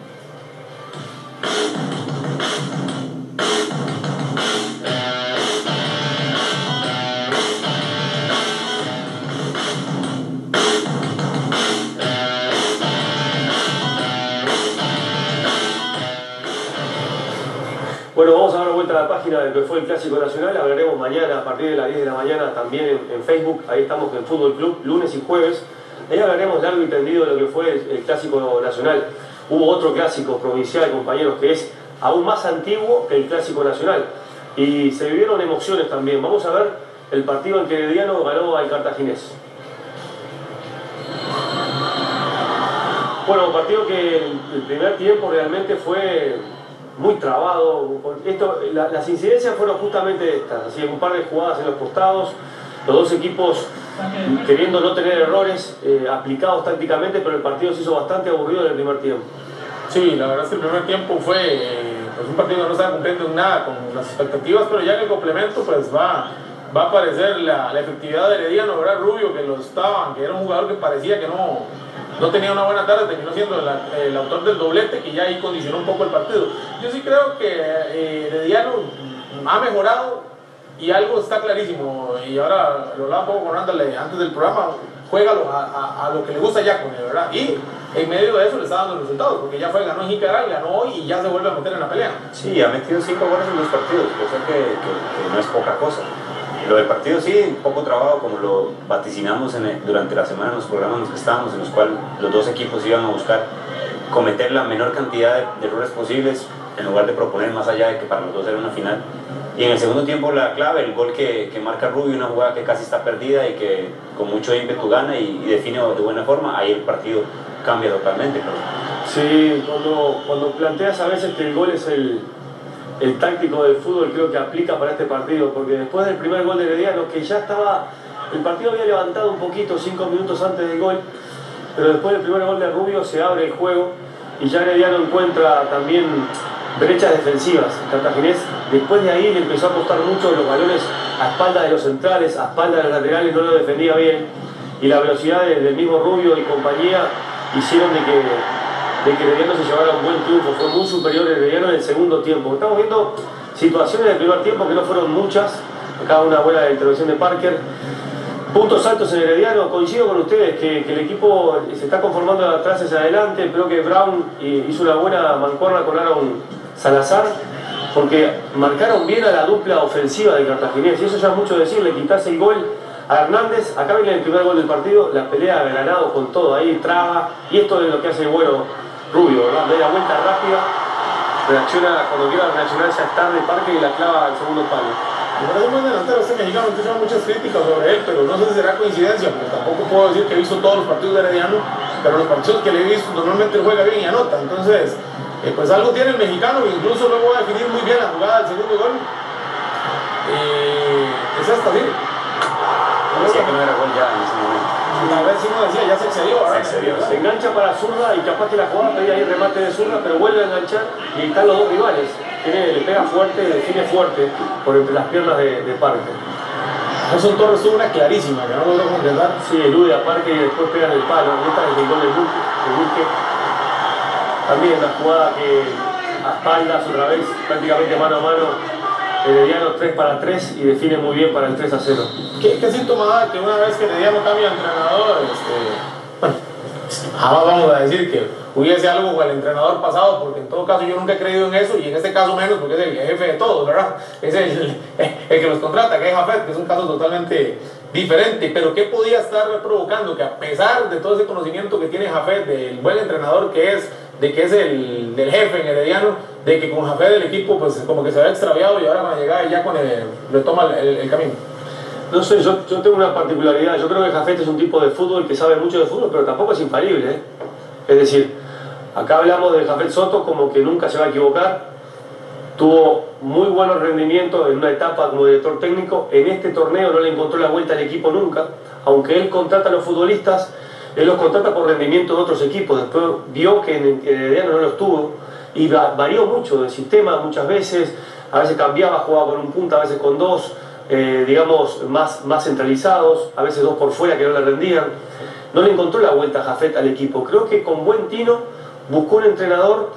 Bueno, vamos a dar vuelta a la página de lo que fue el Clásico Nacional. Hablaremos mañana a partir de las diez de la mañana también en, en Facebook. Ahí estamos en Fútbol Club, lunes y jueves. Ahí hablaremos largo y tendido de lo que fue el, el Clásico Nacional. Hubo otro clásico provincial, compañeros, que es aún más antiguo que el Clásico Nacional. Y se vivieron emociones también. Vamos a ver el partido en que Herediano ganó al Cartaginés. Bueno, un partido que el primer tiempo realmente fue muy trabado. Esto, la, las incidencias fueron justamente estas, así un par de jugadas en los costados, los dos equipos queriendo no tener errores eh, aplicados tácticamente, pero el partido se hizo bastante aburrido en el primer tiempo. Sí, la verdad es que el primer tiempo fue eh, pues un partido que no estaba cumpliendo en nada con las expectativas, pero ya en el complemento pues va, va a aparecer la, la efectividad de Herediano, ¿verdad? Rubio, que lo estaba, que era un jugador que parecía que no, no tenía una buena tarde, terminó siendo el, el autor del doblete, que ya ahí condicionó un poco el partido. Yo sí creo que eh, Herediano ha mejorado y algo está clarísimo, y ahora lo hablaba un poco con Randall antes del programa, juega a, a, a lo que le gusta ya con él, ¿verdad? Y en medio de eso le está dando los resultados, porque ya fue, ganó en Jicaral, ganó hoy y ya se vuelve a meter en la pelea. Sí, ha metido cinco goles en dos partidos, cosa que, que, que no es poca cosa. Lo del partido sí, un poco trabajo, como lo vaticinamos en el, durante la semana en los programas en los que estábamos, en los cuales los dos equipos iban a buscar cometer la menor cantidad de, de errores posibles, en lugar de proponer más allá de que para los dos era una final. Y en el segundo tiempo la clave, el gol que, que marca Rubio, una jugada que casi está perdida y que con mucho ímpetu gana y, y define de buena forma, ahí el partido cambia totalmente. Creo. Sí, cuando, cuando planteas a veces que el gol es el, el táctico del fútbol, creo que aplica para este partido, porque después del primer gol de Herediano, que ya estaba, el partido había levantado un poquito cinco minutos antes del gol, pero después del primer gol de Rubio se abre el juego y ya Herediano encuentra también brechas defensivas. Cartaginés después de ahí le empezó a costar mucho los balones a espalda de los centrales, a espalda de los laterales, no lo defendía bien, y la velocidad del mismo Rubio y compañía hicieron de que, de que Herediano se llevara un buen triunfo. Fue muy superior Herediano en el segundo tiempo. Estamos viendo situaciones del primer tiempo que no fueron muchas, acá una buena intervención de Parker. Puntos altos en Herediano, coincido con ustedes que, que el equipo se está conformando de atrás hacia adelante. Creo que Brown hizo una buena mancuerna con Aaron Salazar, porque marcaron bien a la dupla ofensiva de Cartaginés, y eso ya es mucho decir. Le quitarse el gol a Hernández, acá viene el primer gol del partido, la pelea de Granado con todo, ahí traba, y esto es lo que hace bueno Rubio, ¿verdad? Media vuelta rápida, reacciona cuando quiera reaccionar, ya es tarde Parque y la clava al segundo palo. Me parece un buen delantero este mexicano, que son muchas críticas sobre él, pero no sé si será coincidencia, porque tampoco puedo decir que he visto todos los partidos de Herediano, pero los partidos que le he visto normalmente él juega bien y anota, entonces eh, pues algo tiene el mexicano, e incluso luego va a definir muy bien la jugada del segundo gol. Eh, es esta, sí. Decía que no era gol ya en ese momento. A ver si no decía, ya se excedió, ¿verdad? Se excedió, Se engancha para zurda y capaz que la jugada pedía ahí remate de zurda, pero vuelve a enganchar y están los dos rivales. Tiene, le pega fuerte, define fuerte por entre las piernas de, de Parque. Nelson Torres tuvo una clarísima que no logró completar. Sí, elude a Parque y después pega en el palo. Esta es el gol de Buque. De Buque. También la jugada que a espaldas otra vez, prácticamente mano a mano. Herediano tres para tres y define muy bien para el tres a cero. ¿Qué, qué síntoma da que una vez que Herediano cambia de entrenador, este, bueno, jamás vamos a decir que hubiese algo con el entrenador pasado, porque en todo caso yo nunca he creído en eso, y en este caso menos, porque es el jefe de todos, ¿verdad? Es el, el que los contrata, que es Jafet, que es un caso totalmente diferente. Pero ¿qué podía estar provocando que, a pesar de todo ese conocimiento que tiene Jafet, del buen entrenador que es, de que es el del jefe en Herediano, de que con Jafet el equipo pues como que se había extraviado y ahora van a llegar y ya con el, retoma el, el camino? No sé, yo, yo tengo una particularidad. Yo creo que Jafet es un tipo de fútbol que sabe mucho de fútbol, pero tampoco es infalible, ¿eh? Es decir, acá hablamos de Jafet Soto como que nunca se va a equivocar. Tuvo muy buenos rendimientos en una etapa como director técnico. En este torneo no le encontró la vuelta al equipo nunca. Aunque él contrata a los futbolistas, él los contrata por rendimiento de otros equipos. Después vio que en Herediano no los tuvo y varió mucho de sistema muchas veces. A veces cambiaba, jugaba con un punta, a veces con dos, eh, digamos, más, más centralizados, a veces dos por fuera que no le rendían. No le encontró la vuelta a Jafet al equipo. Creo que con buen tino buscó un entrenador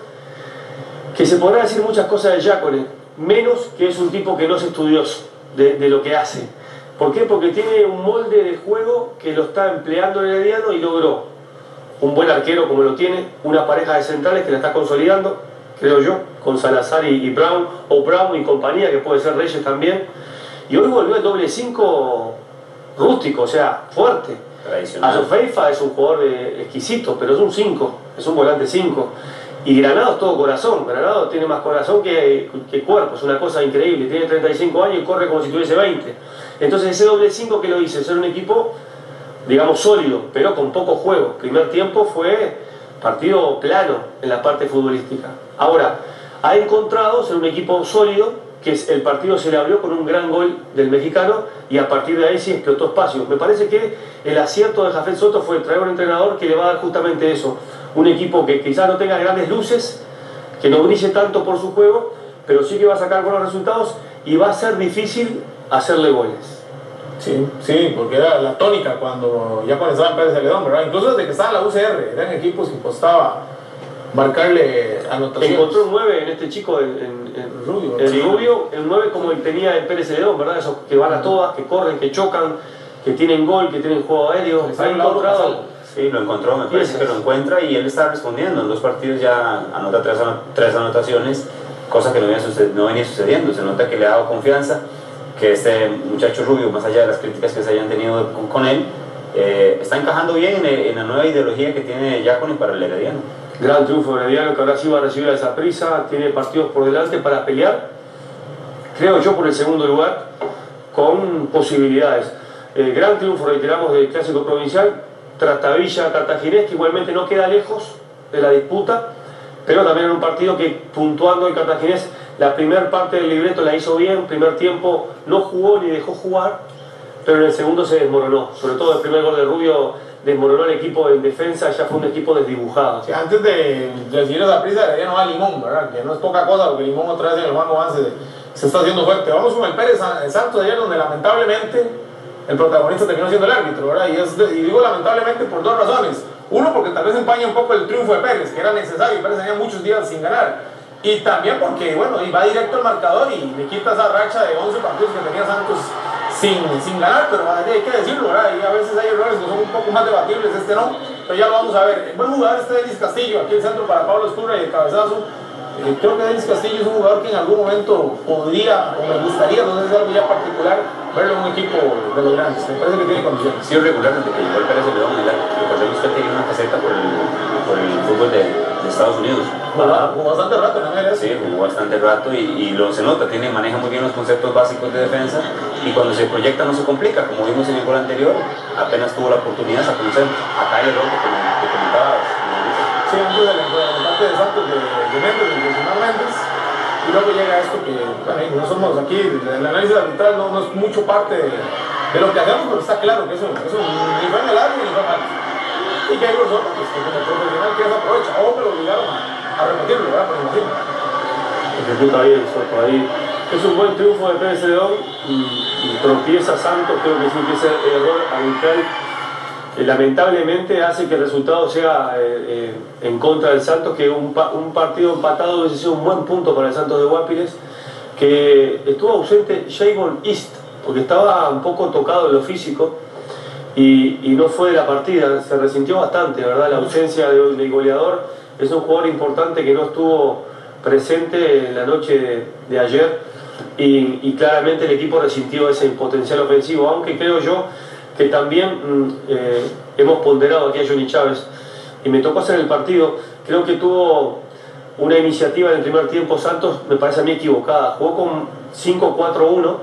que se podrá decir muchas cosas de Giacone, menos que es un tipo que no es estudioso de, de lo que hace. ¿Por qué? Porque tiene un molde de juego que lo está empleando en Herediano y logró un buen arquero como lo tiene, una pareja de centrales que la está consolidando, creo yo, con Salazar y, y Brown, o Brown y compañía, que puede ser Reyes también. Y hoy volvió el doble cinco rústico, o sea, fuerte. Azofeifa es un jugador de, exquisito, pero es un cinco, es un volante cinco. Y Granado es todo corazón. Granado tiene más corazón que, que cuerpo, es una cosa increíble. Tiene treinta y cinco años y corre como si tuviese veinte. Entonces ese doble cinco que lo hice, ser un equipo, digamos, sólido, pero con poco juego. Primer tiempo fue partido plano en la parte futbolística. Ahora, ha encontrado ser un equipo sólido, que el partido se le abrió con un gran gol del mexicano y a partir de ahí sí explotó espacio. Me parece que el acierto de Jafet Soto fue traer un entrenador que le va a dar justamente eso. Un equipo que quizás no tenga grandes luces, que no brille tanto por su juego, pero sí que va a sacar buenos resultados y va a ser difícil hacerle goles. Sí, sí, porque era la tónica cuando ya cuando estaba en Pérez Celedón, ¿verdad? Incluso desde que estaba en la U C R, eran equipos que costaba marcarle anotaciones. Encontró un nueve en este chico, en, en, en Rubio, el sí. Rubio, el nueve como el tenía el Pérez Celedón, ¿verdad? Esos que van a todas, que corren, que chocan, que tienen gol, que tienen juego aéreo. Les Ha sale un lado encontrado. pasado. Sí, lo encontró, me parece que lo encuentra y él está respondiendo. En dos partidos ya anota tres, ano- tres anotaciones, cosa que no venía, suced- no venía sucediendo. Se nota que le ha dado confianza, que este muchacho Rubio, más allá de las críticas que se hayan tenido con, con él, eh, está encajando bien en, en la nueva ideología que tiene Giaconi para el Herediano. Gran triunfo de Herediano, que ahora sí va a recibir a esa prisa, tiene partidos por delante para pelear, creo yo, por el segundo lugar, con posibilidades. Eh, gran triunfo, reiteramos, del Clásico Provincial. Trastavilla Cartaginés, que igualmente no queda lejos de la disputa, pero también en un partido que, puntuando el Cartaginés, la primera parte del libreto la hizo bien, primer tiempo no jugó ni dejó jugar, pero en el segundo se desmoronó, sobre todo el primer gol de Rubio desmoronó el equipo en defensa, ya fue un equipo desdibujado. Sí, antes de recibir esa prisa, ya no va Limón, ¿verdad? Que no es poca cosa, porque Limón otra vez en el Juan Juan se, se está haciendo fuerte. Vamos con el Pérez Santos ayer, donde lamentablemente el protagonista terminó siendo el árbitro, ¿verdad? Y, es de, y digo lamentablemente por dos razones. Uno, porque tal vez empaña un poco el triunfo de Pérez, que era necesario, Pérez tenía muchos días sin ganar. Y también porque, bueno, y va directo al marcador y le quita esa racha de once partidos que tenía Santos sin, sin ganar, pero hay que decirlo, ¿verdad? Y a veces hay errores que son un poco más debatibles, este no, pero ya lo vamos a ver. Buen jugador este Denis Castillo, aquí el centro para Pablo Esturra y el cabezazo. Eh, creo que Denis Castillo es un jugador que en algún momento podría, o me gustaría, no sé si es algo ya particular, verlo en un equipo de los grandes. Me parece que tiene condiciones. Ha sido regular desde que llegó el Pérez Celedón. Recordemos que él tenía una caseta por el, por el fútbol de, de Estados Unidos. Jugó, jugó bastante rato en la M L S. Sí, jugó bastante rato y, y lo, se nota, tiene, maneja muy bien los conceptos básicos de defensa y cuando se proyecta no se complica, como vimos en el gol anterior, apenas tuvo la oportunidad, sacó un centro. Acá el error que, que comentabas. Sí, antes del empate de Santos de, de Méndez, de Simón Méndez, y luego llega esto que, bueno, no somos aquí, el análisis arbitral no, no es mucho parte de, de lo que hacemos, pero está claro que eso, eso ni fue en el árbitro ni fue mal. Y que hay Soto, pues que como profesional que eso aprovecha, o que lo obligaron a, a repetirlo, ¿verdad? Por imagino. Ejecuta bien Soto ahí. Es un buen triunfo de Pérez Celedón y, y tropieza Santos, creo que sí que ese error arbitral eh, lamentablemente hace que el resultado sea eh, eh, en contra del Santos, que un, pa un partido empatado hubiese sido un buen punto para el Santos de Guápiles, que estuvo ausente Javon East, porque estaba un poco tocado en lo físico y, y no fue de la partida, se resintió bastante, ¿verdad? La ausencia del de goleador. Es un jugador importante que no estuvo presente en la noche de, de ayer y, y claramente el equipo resintió ese potencial ofensivo, aunque creo yo que también eh, hemos ponderado aquí a Johnny Chávez y me tocó hacer el partido. Creo que tuvo una iniciativa en el primer tiempo Santos, me parece a mí equivocada. Jugó con cinco cuatro uno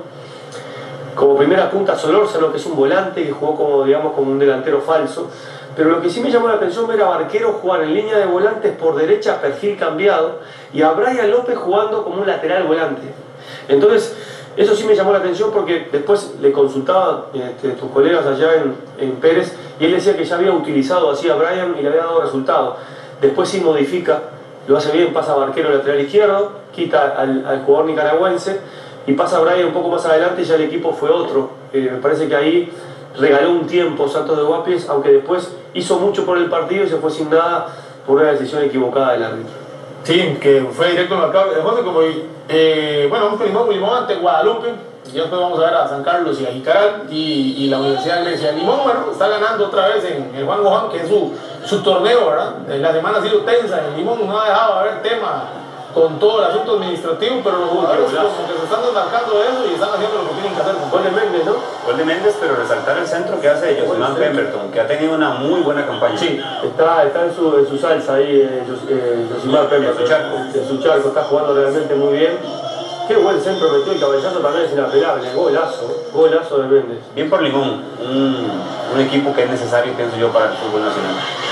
como primera punta Solórzano, que es un volante que jugó como, digamos, como un delantero falso, pero lo que sí me llamó la atención ver a Barquero jugar en línea de volantes por derecha, perfil cambiado, y a Brian López jugando como un lateral volante. Entonces eso sí me llamó la atención porque después le consultaba este, tus colegas allá en, en Pérez y él decía que ya había utilizado así a Brian y le había dado resultado. Después sí modifica, lo hace bien, pasa a Barquero lateral izquierdo, quita al, al jugador nicaragüense y pasa a Brian un poco más adelante y ya el equipo fue otro. Eh, me parece que ahí regaló un tiempo Santos de Guápiles, aunque después hizo mucho por el partido y se fue sin nada por una decisión equivocada del árbitro. Sí, que fue directo al mercado. Entonces, como, eh, bueno, vamos con Limón, Limón ante Guadalupe. Y después vamos a ver a San Carlos y a Jicaral y, y la Universidad de Grecia. Limón, bueno, está ganando otra vez en el Juan Juan, que es su, su torneo, ¿verdad? La semana ha sido tensa. El Limón no ha dejado de haber tema con todo el asunto administrativo, pero los jugadores como que se están desmarcando de eso y están haciendo lo que tienen que hacer. Gol de Méndez, ¿no? Gol de Méndez, pero resaltar el centro que hace Josimán Pemberton, que ha tenido una muy buena campaña. Sí, está, está en, su, en su salsa ahí, eh, eh, Josimán Pemberton. En su charco. En su charco, está jugando realmente muy bien. Qué buen centro metió, el cabezazo también es inapelable, golazo, golazo de Méndez. Bien por Limón, un, un equipo que es necesario, pienso yo, para el fútbol nacional.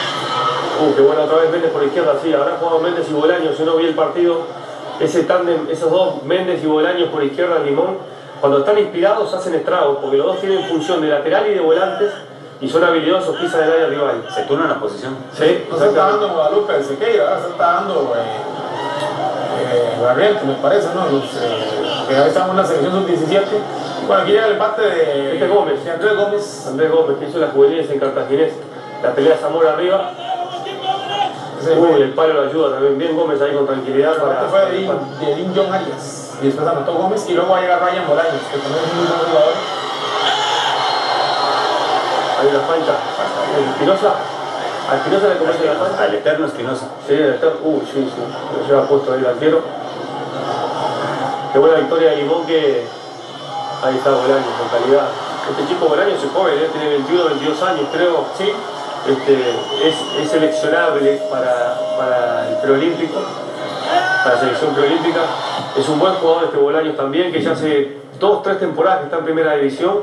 Uh, qué bueno otra vez Méndez por izquierda, sí, habrá jugado Méndez y Bolaños, yo no vi el partido, ese tándem, esos dos, Méndez y Bolaños por izquierda, Limón, cuando están inspirados hacen estragos, porque los dos tienen función de lateral y de volantes, y son habilidosos, pisan el área rival. Se turnan la posición. Sí, no se está dando en Guadalupe el Sequeira, se está dando eh, eh, Barrientos, me parece, ¿no? Los, eh, que ahí estamos en la selección sub diecisiete. Bueno, aquí llega el empate de, este Gómez. de Andrés Gómez. Andrés Gómez, que hizo las juveniles en Cartaginés, la pelea de Zamora arriba. Uy, el palo lo ayuda también. Bien Gómez ahí con tranquilidad. Este Para, fue de Dean, de Dean John Arias. Y después anotó Gómez. Y luego va a llegar Ryan Bolaños, que también es un muy buen jugador. Hay una falta. Espinosa. A Espinosa le comete la falta. Al eterno Espinosa. Sí, el eterno. Uy, sí, sí. Lo lleva puesto ahí el arquero. Qué buena victoria de Limón que. Ahí está Bolaños con calidad. Este chico Bolaños es joven, ¿eh? Tiene veintiuno, veintidós años, creo. Sí. Este, es, es seleccionable para, para el preolímpico, para la selección preolímpica. Es un buen jugador este Bolaños también, que ya hace dos, tres temporadas que está en primera división.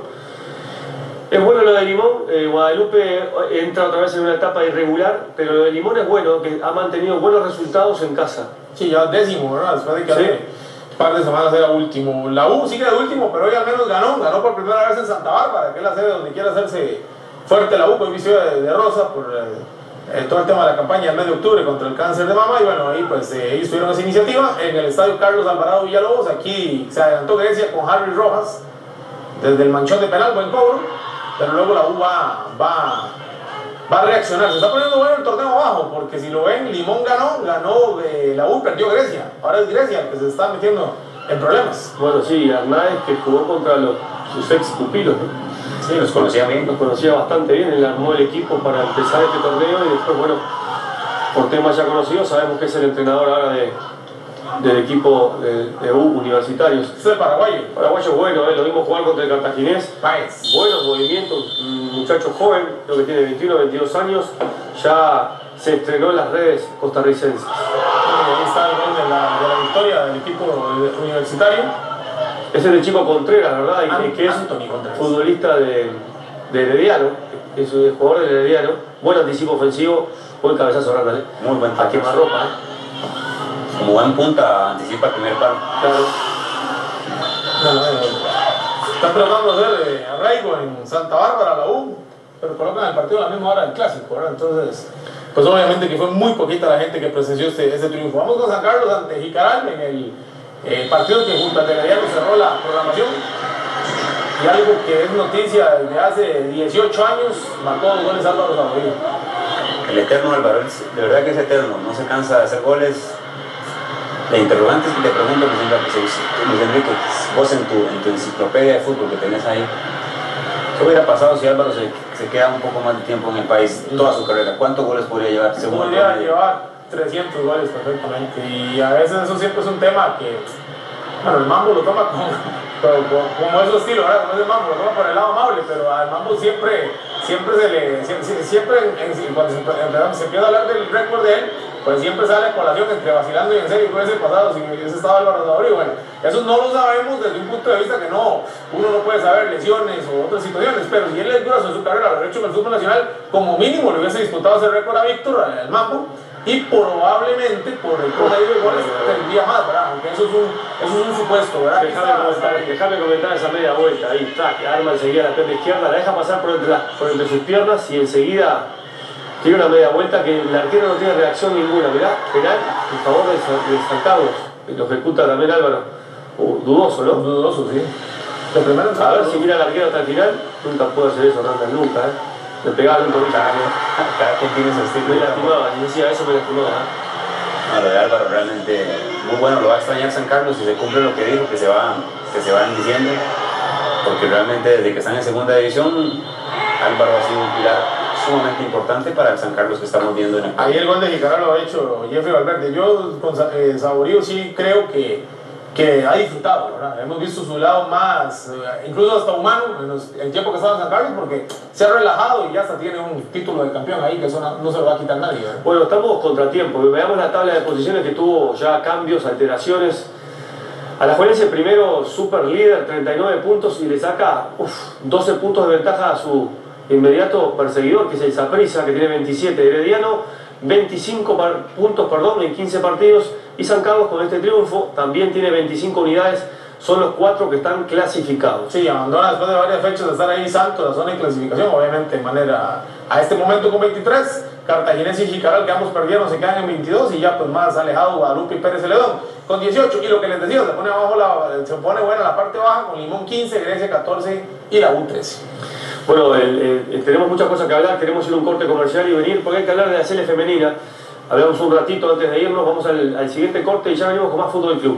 Es bueno lo de Limón. eh, Guadalupe entra otra vez en una etapa irregular, pero lo de Limón es bueno, que ha mantenido buenos resultados en casa. Sí, ya décimo, ¿verdad? Después de que hace un par de semanas era último. La U sigue de último, pero hoy al menos ganó. Ganó por primera vez en Santa Bárbara, que es la sede donde quiere hacerse fuerte la U, que hoy vistió de, de rosa por eh, todo el tema de la campaña del mes de octubre contra el cáncer de mama. Y bueno, ahí pues eh, ellos tuvieron esa iniciativa en el estadio Carlos Alvarado Villalobos. Aquí se adelantó Grecia con Harry Rojas desde el manchón de penal, buen cobro. Pero luego la U va, va, va a reaccionar. Se está poniendo bueno el torneo abajo, porque si lo ven, Limón ganó, ganó eh, la U, perdió Grecia. Ahora es Grecia el que se está metiendo en problemas. Bueno, sí, Arnáez que jugó contra los, sus ex pupilos, ¿no? Sí, los conocía bien. Los conocía bastante bien, él armó el equipo para empezar este torneo y después, bueno, por temas ya conocidos, sabemos que es el entrenador ahora de, del equipo de, de U universitarios. Este es paraguayo. Paraguayo bueno, ¿eh? Lo vimos jugar contra el cartaginés. Páez. Buenos movimientos, un muchacho joven, creo que tiene veintiuno, veintidós años, ya se estrenó en las redes costarricenses. Ahí está el gol de la, de la victoria del equipo universitario. Ese es el chico Contreras, ¿verdad? Y, An que es Anthony Contreras, futbolista de, de Herediano, es un jugador de Herediano, buen anticipo ofensivo, buen cabezazo Randall, ¿eh? Muy buen a quemarropa, ¿eh? Como buen punta, anticipa el primer palo. Claro. Bueno, eh, están tratando de hacer eh, arraigo en Santa Bárbara, la U, pero colocan el partido a la misma hora del clásico, ¿verdad? Entonces, pues obviamente que fue muy poquita la gente que presenció este, este triunfo. Vamos con San Carlos ante Jicaral en el eh, partido que junto al Herediano cerró la programación. Y algo que es noticia desde hace dieciocho años, marcó dos goles Álvaro Saborío. El eterno Álvaro, de verdad que es eterno, no se cansa de hacer goles. La interrogante es que te pregunto, Luis Enrique, vos en tu, en tu enciclopedia de fútbol que tenés ahí, ¿qué hubiera pasado si Álvaro se, se queda un poco más de tiempo en el país, toda su carrera? ¿Cuántos goles podría llevar? Según podría llevar trescientos goles perfectamente, y a veces eso siempre es un tema que, bueno, el mambo lo toma como, como, como es su estilo, ¿verdad? Como es el mambo, lo toma por el lado amable, pero al mambo siempre, siempre se le, siempre, siempre en, en, cuando se, se empieza a hablar del récord de él, pues siempre sale a colación entre vacilando y en serio, puede ser pasado, si hubiese estado Álvaro Saborío. Bueno, eso no lo sabemos desde un punto de vista que no, uno no puede saber lesiones o otras situaciones, pero si él es durazo en su carrera, lo ha hecho en el fútbol nacional, como mínimo le hubiese disputado ese récord a Víctor, al Mambo, y probablemente por el promedio de goles tendría más, ¿verdad? Aunque eso es un, eso es un supuesto, ¿verdad? Dejame comentar, dejame comentar esa media vuelta, ahí está, que arma enseguida la pierna izquierda, la deja pasar por entre, la, por entre sus piernas y enseguida tiene una media vuelta que el arquero no tiene reacción ninguna. Mirá, penal en favor de, de San Carlos, lo ejecuta también Álvaro. Uh, dudoso, ¿no? Dudoso, sí. Lo primero, a ver si mira el arquero hasta el final, nunca puede hacer eso, Randall, nunca, ¿eh? Le pegaba un poquito. Cada quien tiene su estilo. Me lastimaba, y decía eso, me lastimaba. ¿eh? No, lo de Álvaro realmente muy bueno, lo va a extrañar San Carlos si se cumple lo que dijo, que se va, que se va en diciembre, porque realmente desde que están en segunda división, Álvaro ha sido un pilar sumamente importante para el San Carlos que estamos viendo en el país. Ahí el gol de Jicaral lo ha hecho Jeffrey Valverde. Yo con eh, Saborío sí creo que, que ha disfrutado, ¿verdad? Hemos visto su lado más, eh, incluso hasta humano, en los, el tiempo que estaba en San Carlos, porque se ha relajado y ya hasta tiene un título de campeón ahí que eso no, no se lo va a quitar nadie, ¿verdad? Bueno, estamos contratiempo. Veamos la tabla de posiciones que tuvo ya cambios, alteraciones. Alajuelense primero, super líder, treinta y nueve puntos, y le saca uf, doce puntos de ventaja a su inmediato perseguidor, que es el Saprissa, que tiene veintisiete, Herediano veinticinco puntos, perdón, en quince partidos, y San Carlos con este triunfo también tiene veinticinco unidades, son los cuatro que están clasificados. Sí, abandona después de varias fechas de estar ahí Santos, la zona de clasificación, obviamente de manera, a este momento con veintitrés, Cartaginés y Jicaral, que ambos perdieron, se quedan en veintidós, y ya pues más alejado Guadalupe y Pérez Celedón con dieciocho, y lo que les decía, se pone abajo la, se pone buena la parte baja con Limón quince, Grecia catorce y la U trece. Bueno, el, el, tenemos muchas cosas que hablar, queremos ir a un corte comercial y venir, porque hay que hablar de la Sele femenina. Hablamos un ratito antes de irnos, vamos al, al siguiente corte y ya venimos con más Fútbol Club.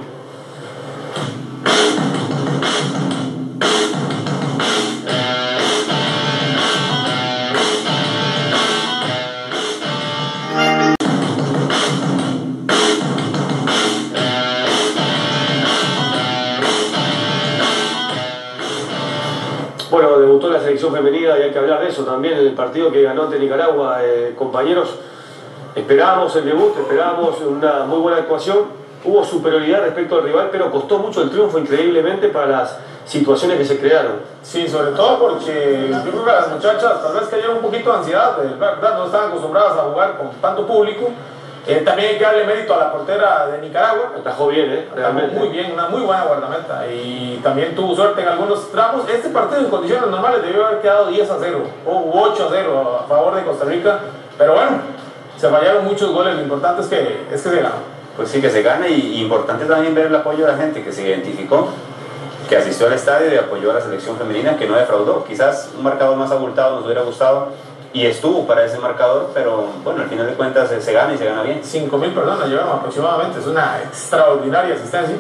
Bueno, debutó la selección femenina y hay que hablar de eso también en el partido que ganó ante Nicaragua. Eh, compañeros, esperábamos el debut, esperábamos una muy buena actuación, hubo superioridad respecto al rival, pero costó mucho el triunfo increíblemente para las situaciones que se crearon. Sí, sobre todo porque yo creo que las muchachas tal vez cayeron un poquito de ansiedad, ¿verdad? No estaban acostumbradas a jugar con tanto público. Eh, también hay que darle mérito a la portera de Nicaragua. Atajó bien, ¿eh? Realmente. Atajó muy bien, una muy buena guardameta. Y también tuvo suerte en algunos tramos. Este partido en condiciones normales debió haber quedado diez a cero o ocho a cero a favor de Costa Rica. Pero bueno, se fallaron muchos goles. Lo importante es que, es que se ganó. Pues sí, que se gane. Y importante también ver el apoyo de la gente que se identificó, que asistió al estadio y apoyó a la selección femenina, que no defraudó. Quizás un marcador más abultado nos hubiera gustado. Y estuvo para ese marcador, pero bueno, al final de cuentas se, se gana y se gana bien. cinco mil personas llevamos aproximadamente, es una extraordinaria asistencia.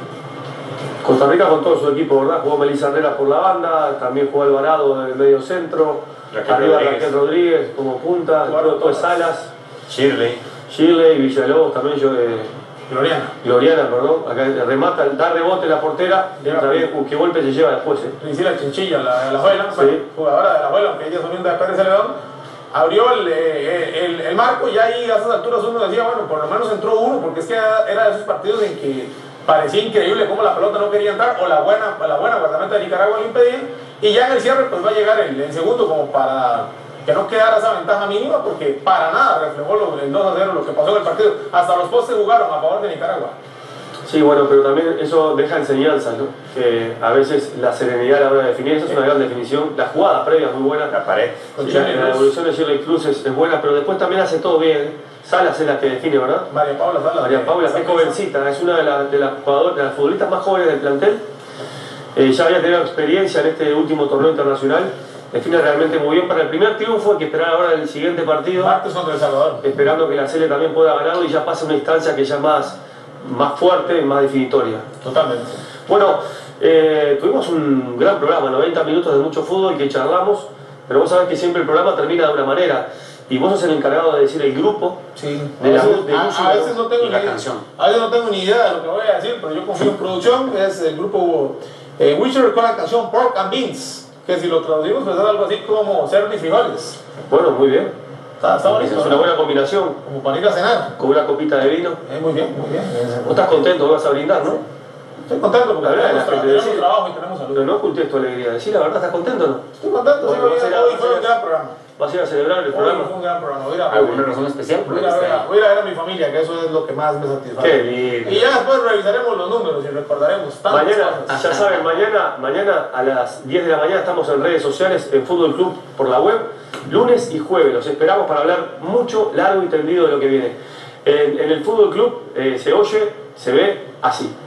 Costa Rica con todo su equipo, ¿verdad? Jugó Melissa Herrera por la banda, también jugó Alvarado en el medio centro, Raquel arriba Rodríguez. Raquel Rodríguez como punta, después Salas, Shirley, Shirley, Villalobos también, yo de... Gloriana. Gloriana, perdón, acá remata, da rebote la portera, entra bien, uh, qué golpe se lleva después. ¿eh? Priscila Chinchilla, la, la abuela, sí. bueno, jugadora de la abuela, aunque ella es oriunda de Pérez Celedón. Abrió el, el, el marco y ahí a esas alturas uno decía, bueno, por lo menos entró uno, porque es que era de esos partidos en que parecía increíble cómo la pelota no quería entrar, o la buena, la buena guardameta de Nicaragua lo impedía, y ya en el cierre pues va a llegar el, el segundo como para que no quedara esa ventaja mínima, porque para nada reflejó lo, el dos a cero lo que pasó en el partido, hasta los postes jugaron a favor de Nicaragua. Sí, bueno, pero también eso deja enseñanza, ¿no? Que a veces la serenidad a la hora de definir, esa es una gran definición. La jugada previa es muy buena. La pared. Sí, la, la evolución de Shirley Cruz es, es buena, pero después también hace todo bien. Salas es la que define, ¿verdad? María Paula Salas. María Paula, que es jovencita, es una de, la, de, las jugadoras, de las futbolistas más jóvenes del plantel. Eh, ya había tenido experiencia en este último torneo internacional. Define realmente muy bien para el primer triunfo. Hay que esperar ahora el siguiente partido. Martes contra El Salvador. Esperando que la Sele también pueda ganarlo y ya pase una instancia que ya más... más fuerte y más definitoria. Totalmente. Bueno, eh, tuvimos un gran programa, noventa minutos de mucho fútbol que charlamos, pero vos sabés que siempre el programa termina de una manera. Y vos sos el encargado de decir el grupo. Sí. De la, veces, de a, música, a veces no tengo y la ni, canción. A veces no tengo ni idea de lo que voy a decir, pero yo confío en producción. Es el grupo eh, Witcher con la canción Pork and Beans, que si lo traducimos pues es algo así como cerdo y frijoles. Bueno, muy bien. Está, está bonito, es una buena combinación. Como para ir a cenar. Con una copita de vino. Eh, muy bien, muy bien. Vos estás contento, vas a brindar, ¿no? Estoy contento porque la verdad, tenemos, la tra tenemos trabajo y tenemos salud. Pero no ocultes tu alegría. Decir la verdad, ¿estás contento o no? Estoy contento, bueno, sí, hoy, hoy fue un gran programa. ¿Vas a ir a celebrar el programa? Hoy fue un gran programa. Voy a, ¿Alguna razón especial? Voy a, ver, voy a ver a mi familia, que eso es lo que más me satisface. Qué lindo. Y ya después revisaremos los números y recordaremos tantas mañana, cosas. ya saben, mañana, mañana a las diez de la mañana estamos en redes sociales, en Fútbol Club por la web, lunes y jueves. Los esperamos para hablar mucho, largo y tendido de lo que viene. En, en el Fútbol Club eh, se oye, se ve así.